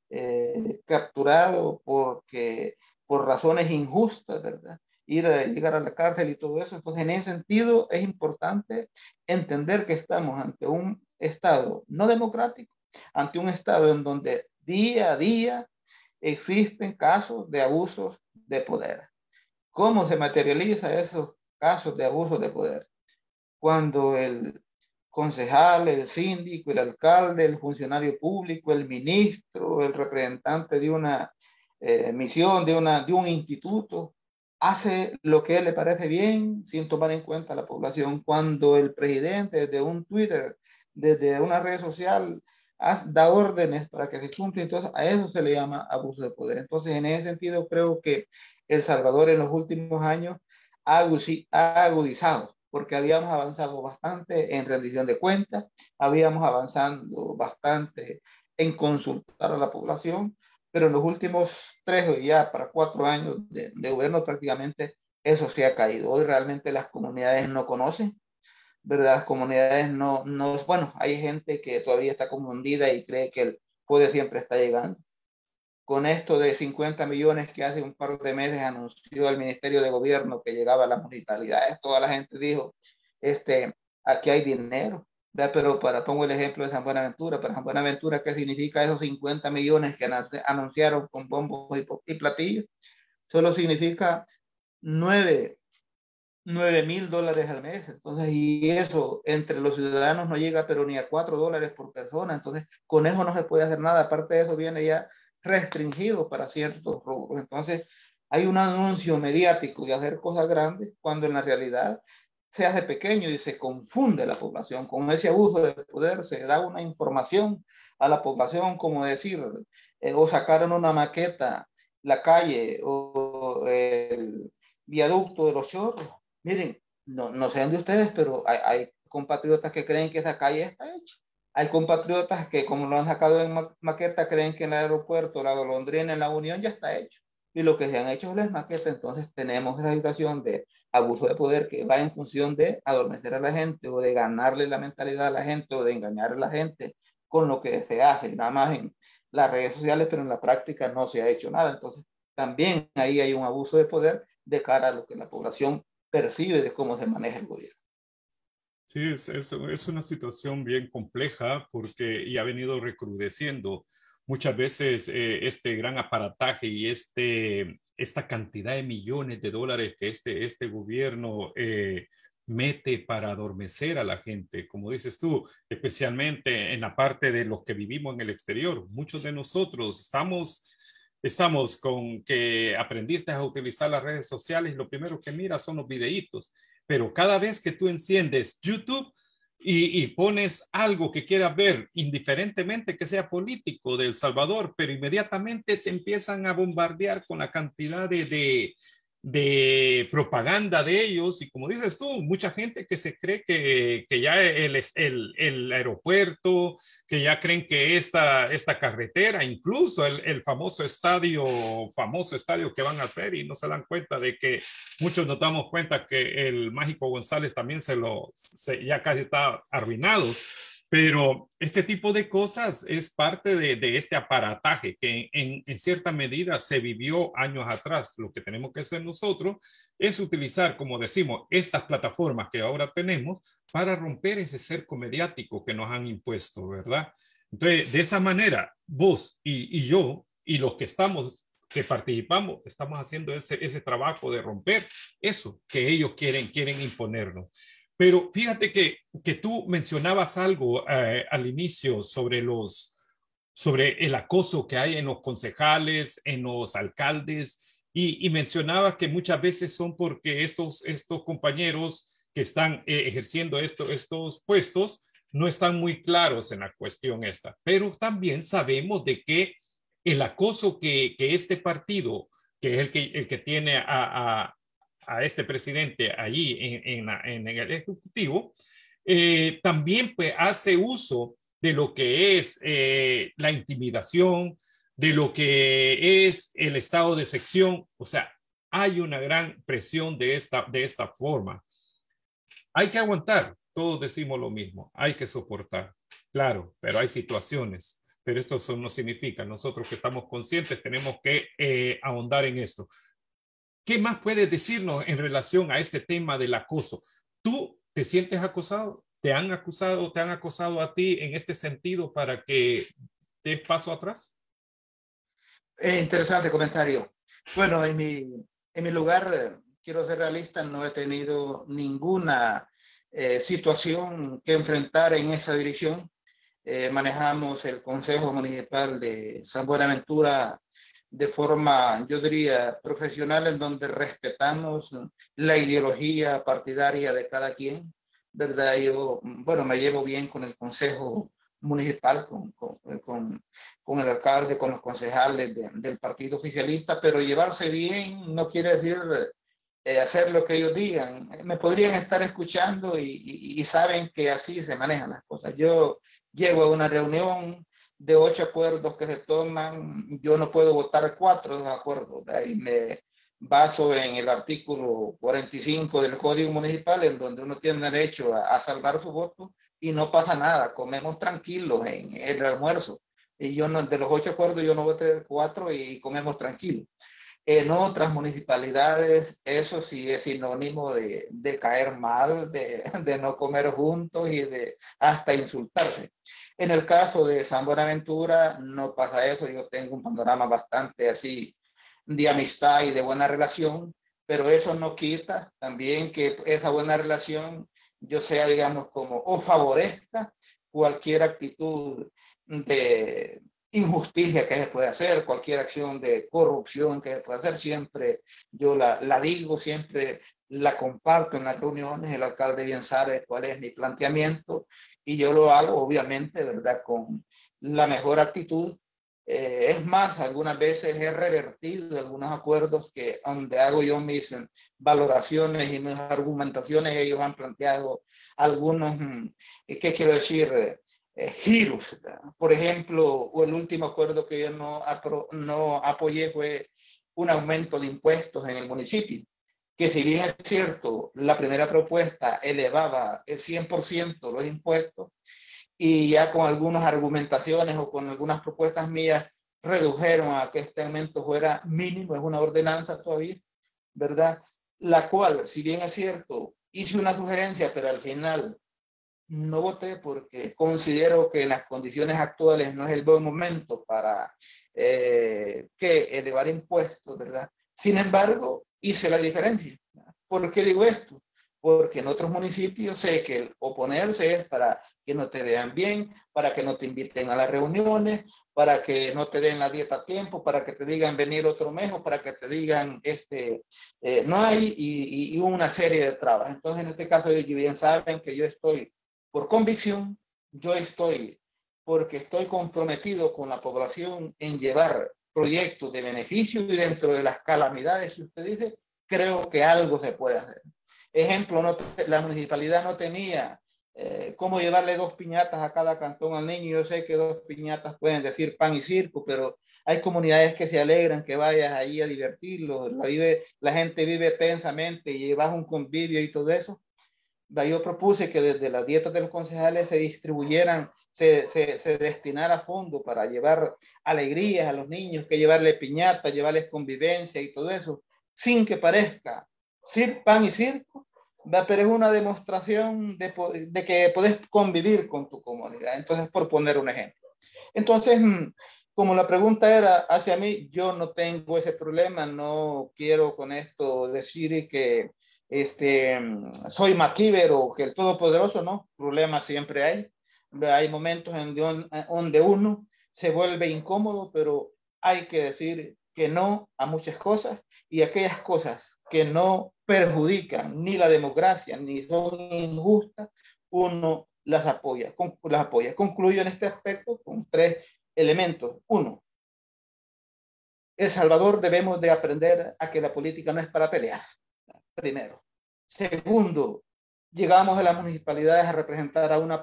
eh, capturado porque, por razones injustas, ¿verdad? Ir a llegar a la cárcel y todo eso. Entonces, en ese sentido es importante entender que estamos ante un estado no democrático, ante un estado en donde día a día existen casos de abusos de poder. ¿Cómo se materializa esos casos de abuso de poder? Cuando el concejal, el síndico, el alcalde, el funcionario público, el ministro, el representante de una eh, misión, de, una, de un instituto, hace lo que a él le parece bien sin tomar en cuenta a la población. Cuando el presidente desde un Twitter, desde una red social, da órdenes para que se cumpla, entonces a eso se le llama abuso de poder. Entonces, en ese sentido, creo que El Salvador en los últimos años ha agudizado, porque habíamos avanzado bastante en rendición de cuentas, habíamos avanzado bastante en consultar a la población, pero en los últimos tres o ya para cuatro años de, de gobierno prácticamente eso se ha caído. Hoy realmente las comunidades no conocen, ¿verdad? Las comunidades no, no, bueno, hay gente que todavía está confundida y cree que el poder siempre está llegando. Con esto de cincuenta millones que hace un par de meses anunció el Ministerio de Gobierno que llegaba a las municipalidades, toda la gente dijo, este, aquí hay dinero, ¿verdad? Pero para, pongo el ejemplo de San Buenaventura, para San Buenaventura, ¿qué significa esos cincuenta millones que anunciaron con bombos y, y platillos? Solo significa nueve nueve mil dólares al mes. Entonces, y eso entre los ciudadanos no llega pero ni a cuatro dólares por persona. Entonces, con eso no se puede hacer nada. Aparte de eso, viene ya restringido para ciertos rubros. Entonces, hay un anuncio mediático de hacer cosas grandes cuando en la realidad se hace pequeño y se confunde la población. Con ese abuso de poder se da una información a la población, como decir, eh, o sacaron una maqueta, la calle o el viaducto de los Chorros. Miren, no, no sé de ustedes, pero hay, hay compatriotas que creen que esa calle está hecha. Hay compatriotas que como lo han sacado en ma maqueta, creen que en el aeropuerto, la golondrina en la Unión ya está hecho. Y lo que se han hecho es maqueta. Entonces tenemos esa situación de abuso de poder que va en función de adormecer a la gente o de ganarle la mentalidad a la gente o de engañar a la gente con lo que se hace, nada más en las redes sociales, pero en la práctica no se ha hecho nada. Entonces también ahí hay un abuso de poder de cara a lo que la población percibe de cómo se maneja el gobierno. Sí, es, es, es una situación bien compleja porque y ha venido recrudeciendo muchas veces eh, este gran aparataje y este, esta cantidad de millones de dólares que este, este gobierno eh, mete para adormecer a la gente, como dices tú, especialmente en la parte de los que vivimos en el exterior. Muchos de nosotros estamos... Estamos con que aprendiste a utilizar las redes sociales y lo primero que miras son los videitos, pero cada vez que tú enciendes YouTube y, y pones algo que quieras ver, indiferentemente que sea político de El Salvador, pero inmediatamente te empiezan a bombardear con la cantidad de, de, de propaganda de ellos y como dices tú, mucha gente que se cree que, que ya el, el, el aeropuerto, que ya creen que esta, esta carretera, incluso el, el famoso estadio, famoso estadio que van a hacer y no se dan cuenta de que muchos nos damos cuenta que el Mágico González también se lo, se, ya casi está arruinado. Pero este tipo de cosas es parte de, de este aparataje que en, en cierta medida se vivió años atrás. Lo que tenemos que hacer nosotros es utilizar, como decimos, estas plataformas que ahora tenemos para romper ese cerco mediático que nos han impuesto, ¿verdad? Entonces, de esa manera, vos y, y yo y los que estamos, que participamos, estamos haciendo ese, ese trabajo de romper eso que ellos quieren, quieren imponernos. Pero fíjate que, que tú mencionabas algo eh, al inicio sobre, los, sobre el acoso que hay en los concejales, en los alcaldes, y, y mencionabas que muchas veces son porque estos, estos compañeros que están eh, ejerciendo esto, estos puestos no están muy claros en la cuestión esta. Pero también sabemos de que el acoso que, que este partido, que es el que, el que tiene a... a a este presidente allí en, en, la, en el Ejecutivo, eh, también pues, hace uso de lo que es eh, la intimidación, de lo que es el estado de sección. O sea, hay una gran presión de esta, de esta forma. Hay que aguantar, todos decimos lo mismo, hay que soportar, claro, pero hay situaciones. Pero esto no significa, nosotros que estamos conscientes tenemos que eh, ahondar en esto. ¿Qué más puedes decirnos en relación a este tema del acoso? ¿Tú te sientes acosado? ¿Te han acusado, te han acosado a ti en este sentido para que des paso atrás? Eh, interesante comentario. Bueno, en mi, en mi lugar, eh, quiero ser realista, no he tenido ninguna eh, situación que enfrentar en esa dirección. Eh, manejamos el Consejo Municipal de San Buenaventura de forma, yo diría, profesional, en donde respetamos la ideología partidaria de cada quien, ¿verdad? Yo, bueno, me llevo bien con el Consejo Municipal, con, con, con, con el alcalde, con los concejales de, del partido oficialista, pero llevarse bien no quiere decir eh, hacer lo que ellos digan. Me podrían estar escuchando y, y, y saben que así se manejan las cosas. Yo llego a una reunión de ocho acuerdos que se toman, yo no puedo votar cuatro de los acuerdos. Ahí me baso en el artículo cuarenta y cinco del Código Municipal, en donde uno tiene derecho a, a salvar su voto y no pasa nada, comemos tranquilos en el almuerzo. Y yo no, de los ocho acuerdos yo no voté cuatro y comemos tranquilos. En otras municipalidades eso sí es sinónimo de, de caer mal, de, de no comer juntos y de hasta insultarse. En el caso de San Buenaventura no pasa eso, yo tengo un panorama bastante así de amistad y de buena relación, pero eso no quita también que esa buena relación yo sea, digamos, como o favorezca cualquier actitud de injusticia que se puede hacer, cualquier acción de corrupción que se puede hacer, siempre yo la, la digo, siempre la comparto en las reuniones, el alcalde bien sabe cuál es mi planteamiento y yo lo hago obviamente, ¿verdad?, con la mejor actitud. Eh, es más, algunas veces he revertido algunos acuerdos que donde hago yo mis valoraciones y mis argumentaciones, ellos han planteado algunos, ¿qué quiero decir?, eh, giros, ¿verdad? Por ejemplo, el último acuerdo que yo no, apro no apoyé fue un aumento de impuestos en el municipio, que si bien es cierto, la primera propuesta elevaba el cien por ciento los impuestos, y ya con algunas argumentaciones o con algunas propuestas mías redujeron a que este aumento fuera mínimo, es una ordenanza todavía, ¿verdad? La cual, si bien es cierto, hice una sugerencia, pero al final no voté porque considero que en las condiciones actuales no es el buen momento para eh, que elevar impuestos, ¿verdad? Sin embargo, hice la diferencia. ¿Por qué digo esto? Porque en otros municipios sé que el oponerse es para que no te vean bien, para que no te inviten a las reuniones, para que no te den la dieta a tiempo, para que te digan venir otro mes o para que te digan este, eh, no hay y, y una serie de trabas. Entonces, en este caso, ellos bien saben que yo estoy por convicción, yo estoy porque estoy comprometido con la población en llevar proyectos de beneficio y dentro de las calamidades que usted dice, creo que algo se puede hacer. Ejemplo, no, la municipalidad no tenía eh, cómo llevarle dos piñatas a cada cantón al niño. Yo sé que dos piñatas pueden decir pan y circo, pero hay comunidades que se alegran que vayas ahí a divertirlos. La, vive, la gente vive tensamente y llevas un convivio y todo eso. Yo propuse que desde las dietas de los concejales se distribuyeran, se, se, se destinara a fondo para llevar alegrías a los niños, que llevarle piñata, llevarles convivencia y todo eso, sin que parezca Cir, pan y circo, pero es una demostración de, de que puedes convivir con tu comunidad. Entonces, por poner un ejemplo. Entonces, como la pregunta era hacia mí, yo no tengo ese problema, no quiero con esto decir que este, soy MacGyver o que el todopoderoso, no, problemas siempre hay. Hay momentos en donde uno se vuelve incómodo, pero hay que decir que no a muchas cosas y aquellas cosas que no perjudican ni la democracia ni son injustas, uno las apoya, con, las apoya. Concluyo en este aspecto con tres elementos. Uno, El Salvador debemos de aprender a que la política no es para pelear, primero. Segundo, llegamos a las municipalidades a representar a una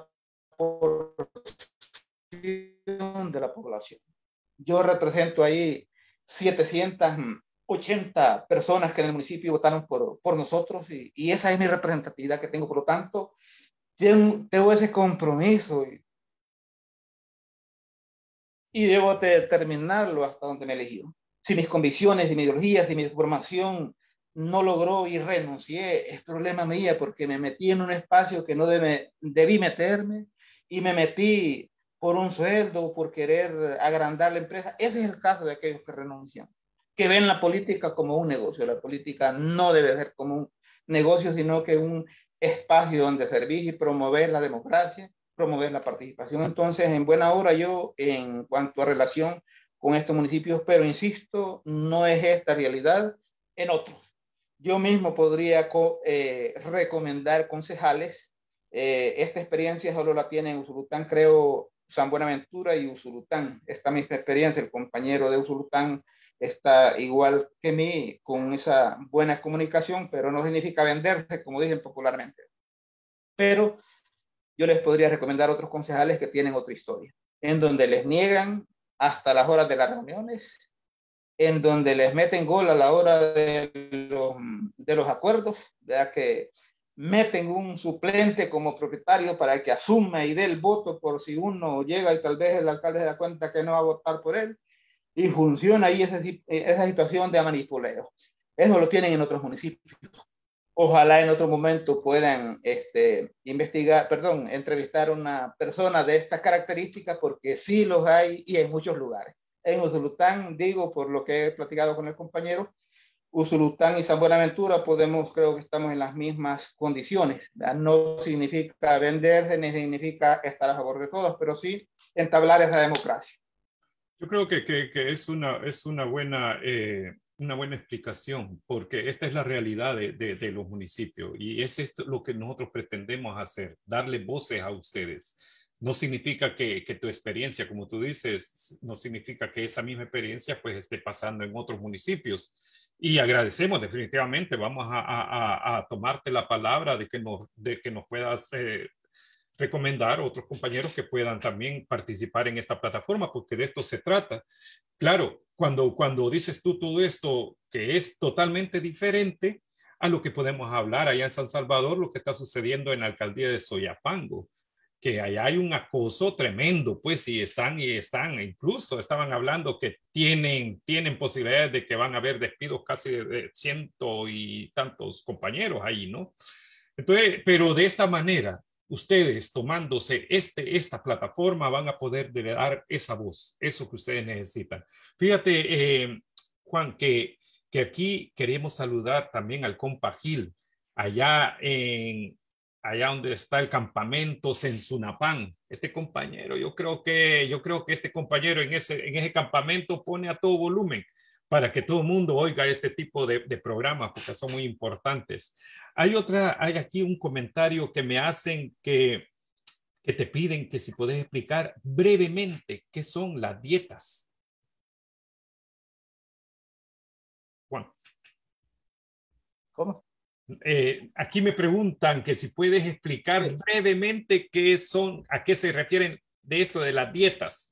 porción de la población. Yo represento ahí setecientas ochenta personas que en el municipio votaron por, por nosotros y, y esa es mi representatividad que tengo. Por lo tanto, tengo, tengo ese compromiso y, y debo determinarlo hasta donde me eligió. Si mis convicciones, si mi ideología, si mi formación no logró y renuncié, es problema mío porque me metí en un espacio que no debe, debí meterme y me metí por un sueldo, por querer agrandar la empresa. Ese es el caso de aquellos que renuncian, que ven la política como un negocio. La política no debe ser como un negocio, sino que un espacio donde servir y promover la democracia, promover la participación. Entonces, en buena hora yo, en cuanto a relación con estos municipios, pero insisto, no es esta realidad en otros. Yo mismo podría eh, recomendar concejales. Eh, esta experiencia solo la tiene en Usulután, creo, San Buenaventura y Usulután. Esta misma experiencia, el compañero de Usulután está igual que mí con esa buena comunicación, pero no significa venderse, como dicen popularmente. Pero yo les podría recomendar otros concejales que tienen otra historia, en donde les niegan hasta las horas de las reuniones, en donde les meten gol a la hora de los, de los acuerdos, ya que meten un suplente como propietario para que asuma y dé el voto por si uno llega y tal vez el alcalde se da cuenta que no va a votar por él, y funciona ahí esa, esa situación de manipuleo. Eso lo tienen en otros municipios. Ojalá en otro momento puedan este, investigar, perdón, entrevistar a una persona de esta característica, porque sí los hay y en muchos lugares. En Usulután, digo, por lo que he platicado con el compañero, Usulután y San Buenaventura podemos, creo que estamos en las mismas condiciones. ¿Verdad? No significa venderse ni significa estar a favor de todos, pero sí entablar esa democracia. Yo creo que, que, que es, una, es una, buena, eh, una buena explicación, porque esta es la realidad de, de, de los municipios y es esto lo que nosotros pretendemos hacer, darle voces a ustedes. No significa que, que tu experiencia, como tú dices, no significa que esa misma experiencia pues esté pasando en otros municipios. Y agradecemos definitivamente, vamos a, a, a tomarte la palabra de que nos, de que nos puedas eh, recomendar a otros compañeros que puedan también participar en esta plataforma, porque de esto se trata. Claro, cuando, cuando dices tú todo esto, que es totalmente diferente a lo que podemos hablar allá en San Salvador, lo que está sucediendo en la alcaldía de Soyapango, que allá hay un acoso tremendo, pues, y están, y están, incluso estaban hablando que tienen, tienen posibilidades de que van a haber despidos casi de, de ciento y tantos compañeros ahí, ¿no? Entonces, pero de esta manera, ustedes tomándose este, esta plataforma van a poder dar esa voz, eso que ustedes necesitan. Fíjate, eh, Juan, que, que aquí queremos saludar también al compa Gil, allá en allá donde está el campamento Sensunapán. Este compañero, yo creo que, yo creo que este compañero en ese, en ese campamento pone a todo volumen para que todo el mundo oiga este tipo de, de programas, porque son muy importantes. Hay otra, hay aquí un comentario que me hacen que, que te piden que si puedes explicar brevemente qué son las dietas. Juan. ¿Cómo? Eh, aquí me preguntan que si puedes explicar sí. brevemente qué son, a qué se refieren de esto de las dietas.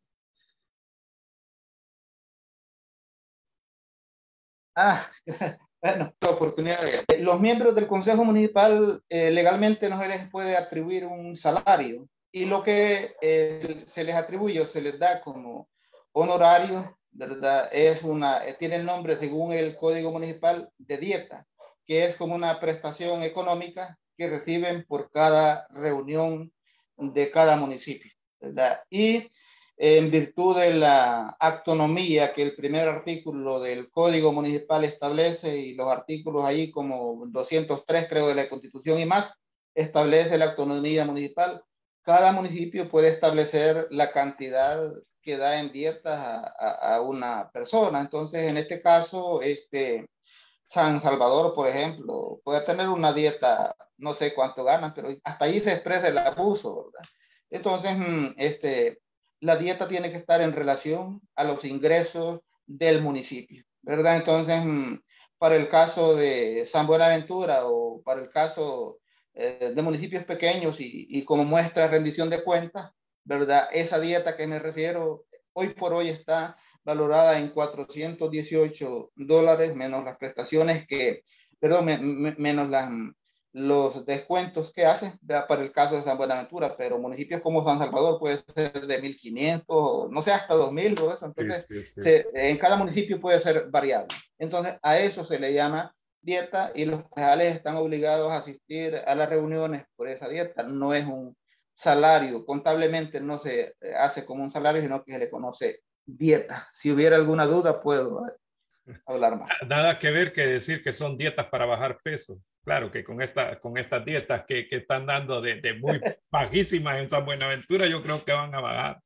Ah, bueno, la oportunidad. Los miembros del Consejo Municipal eh, legalmente no se les puede atribuir un salario y lo que eh, se les atribuye o se les da como honorario, ¿verdad? Es una, tiene el nombre según el Código Municipal de dieta, que es como una prestación económica que reciben por cada reunión de cada municipio, ¿verdad? Y en virtud de la autonomía que el primer artículo del Código Municipal establece y los artículos ahí como doscientos tres creo de la Constitución y más, establece la autonomía municipal, cada municipio puede establecer la cantidad que da en dietas a, a, a una persona. Entonces, en este caso, este... San Salvador, por ejemplo, puede tener una dieta, no sé cuánto ganan, pero hasta ahí se expresa el abuso, ¿verdad? Entonces, este, la dieta tiene que estar en relación a los ingresos del municipio, ¿verdad? Entonces, para el caso de San Buenaventura o para el caso eh, de municipios pequeños y, y como muestra rendición de cuentas, ¿verdad? Esa dieta que me refiero, hoy por hoy está valorada en cuatrocientos dieciocho dólares, menos las prestaciones que, perdón, me, me, menos las, los descuentos que hacen para el caso de San Buenaventura, pero municipios como San Salvador puede ser de mil quinientos, no sé, hasta dos mil, o eso. Entonces, sí, sí, sí, se, sí. En cada municipio puede ser variable. Entonces, a eso se le llama dieta y los concejales están obligados a asistir a las reuniones por esa dieta. No es un salario, contablemente no se hace como un salario, sino que se le conoce dieta. Si hubiera alguna duda, puedo hablar más. Nada que ver que decir que son dietas para bajar peso. Claro que con, esta, con estas dietas que, que están dando de, de muy bajísimas en San Buenaventura, yo creo que van a bajar.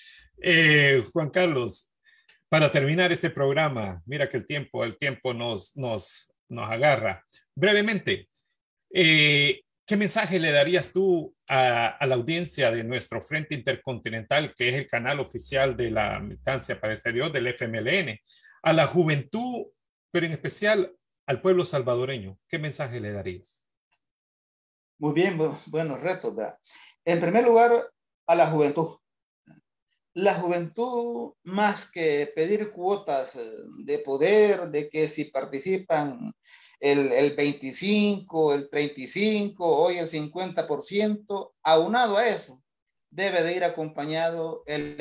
Eh, Juan Carlos, para terminar este programa, mira que el tiempo, el tiempo nos, nos, nos agarra. Brevemente, eh, ¿qué mensaje le darías tú a, a la audiencia de nuestro Frente Intercontinental, que es el canal oficial de la militancia para el exterior del F M L N, a la juventud, pero en especial al pueblo salvadoreño? ¿Qué mensaje le darías? Muy bien, buenos retos, ¿verdad? En primer lugar, a la juventud. La juventud, más que pedir cuotas de poder, de que si participan El, el veinticinco, el treinta y cinco, hoy el cincuenta por ciento, aunado a eso, debe de ir acompañado el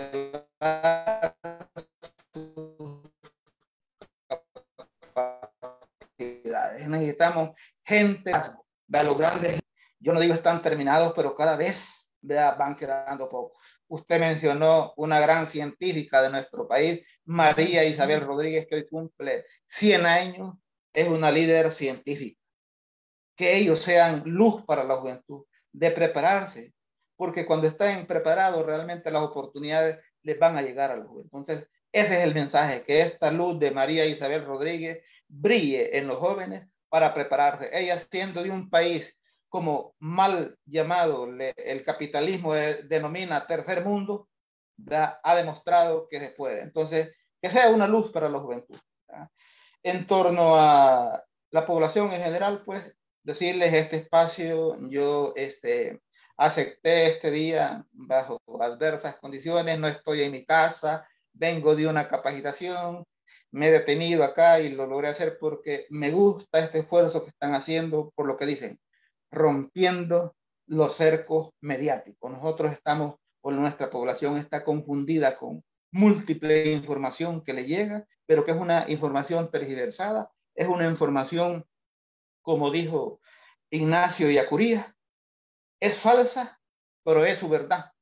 necesitamos gente de los grandes, yo no digo están terminados, pero cada vez vea, van quedando pocos. Usted mencionó una gran científica de nuestro país, María Isabel Rodríguez, que hoy cumple cien años. Es una líder científica. Que ellos sean luz para la juventud, de prepararse, porque cuando estén preparados realmente las oportunidades les van a llegar a la juventud. Entonces, ese es el mensaje, que esta luz de María Isabel Rodríguez brille en los jóvenes para prepararse. Ella, siendo de un país como mal llamado, le, el capitalismo de, denomina tercer mundo, ¿verdad? Ha demostrado que se puede. Entonces, que sea una luz para la juventud, ¿verdad? En torno a la población en general, pues decirles este espacio, yo este, acepté este día bajo adversas condiciones, no estoy en mi casa, vengo de una capacitación, me he detenido acá y lo logré hacer porque me gusta este esfuerzo que están haciendo, por lo que dicen, rompiendo los cercos mediáticos. Nosotros estamos, o nuestra población está confundida con múltiple información que le llega, pero que es una información tergiversada, es una información, como dijo Ignacio Yacuría, es falsa, pero es su verdad.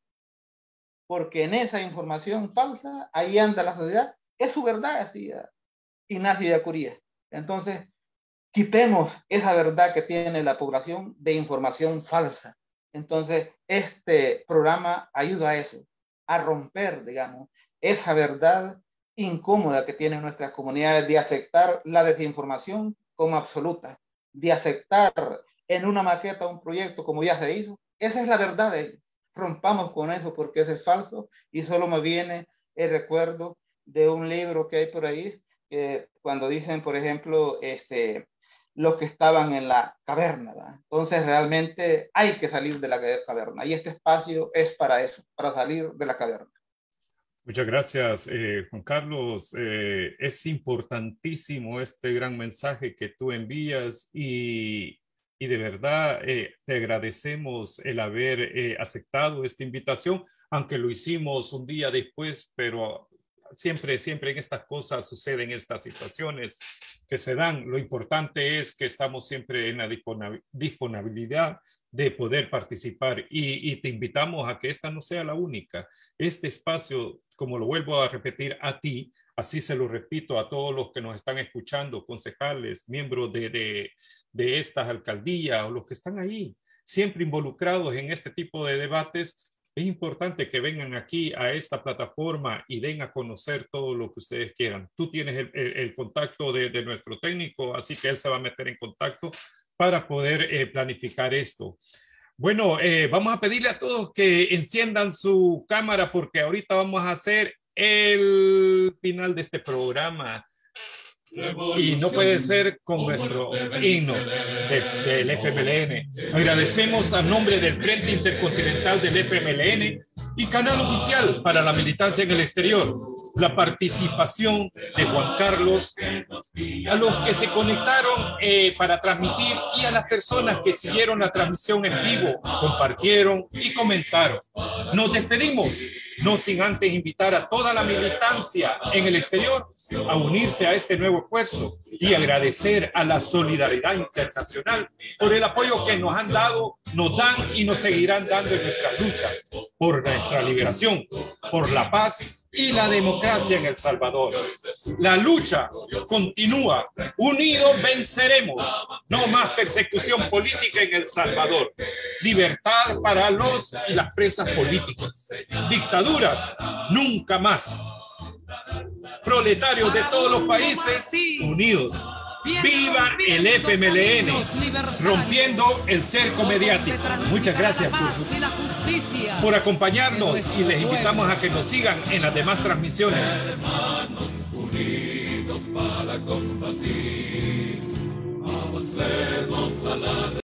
Porque en esa información falsa, ahí anda la sociedad, es su verdad, decía Ignacio Yacuría. Entonces, quitemos esa verdad que tiene la población de información falsa. Entonces, este programa ayuda a eso, a romper, digamos, esa verdad incómoda que tienen nuestras comunidades de aceptar la desinformación como absoluta, de aceptar en una maqueta un proyecto como ya se hizo. Esa es la verdad de ellos. Rompamos con eso porque eso es falso y solo me viene el recuerdo de un libro que hay por ahí, que cuando dicen, por ejemplo, este, los que estaban en la caverna, ¿verdad? Entonces realmente hay que salir de la caverna y este espacio es para eso, para salir de la caverna. Muchas gracias, eh, Juan Carlos. Eh, es importantísimo este gran mensaje que tú envías y, y de verdad eh, te agradecemos el haber eh, aceptado esta invitación, aunque lo hicimos un día después, pero siempre, siempre en estas cosas suceden estas situaciones que se dan. Lo importante es que estamos siempre en la disponibilidad de poder participar y, y te invitamos a que esta no sea la única. Este espacio, como lo vuelvo a repetir a ti, así se lo repito a todos los que nos están escuchando, concejales, miembros de, de, de estas alcaldías o los que están ahí, siempre involucrados en este tipo de debates. Es importante que vengan aquí a esta plataforma y den a conocer todo lo que ustedes quieran. Tú tienes el, el, el contacto de, de nuestro técnico, así que él se va a meter en contacto para poder eh, planificar esto. Bueno, eh, vamos a pedirle a todos que enciendan su cámara porque ahorita vamos a hacer el final de este programa. Y no puede ser con nuestro himno de, del F M L N. Agradecemos a nombre del Frente Intercontinental del F M L N y canal oficial para la militancia en el exterior, la participación de Juan Carlos, a los que se conectaron eh, para transmitir y a las personas que siguieron la transmisión en vivo, compartieron y comentaron. Nos despedimos, no sin antes invitar a toda la militancia en el exterior a unirse a este nuevo esfuerzo y agradecer a la solidaridad internacional por el apoyo que nos han dado, nos dan y nos seguirán dando en nuestra lucha por nuestra liberación, por la paz y la democracia en El Salvador. La lucha continúa. Unidos venceremos. No más persecución política en El Salvador. Libertad para los y las presas políticas. Dictaduras, nunca más. Proletarios de todos los países, unidos. ¡Viva el F M L N! Rompiendo el cerco mediático. Muchas gracias por, su, por acompañarnos y les invitamos a que nos sigan en las demás transmisiones. Unidos para combatir, avancemos a la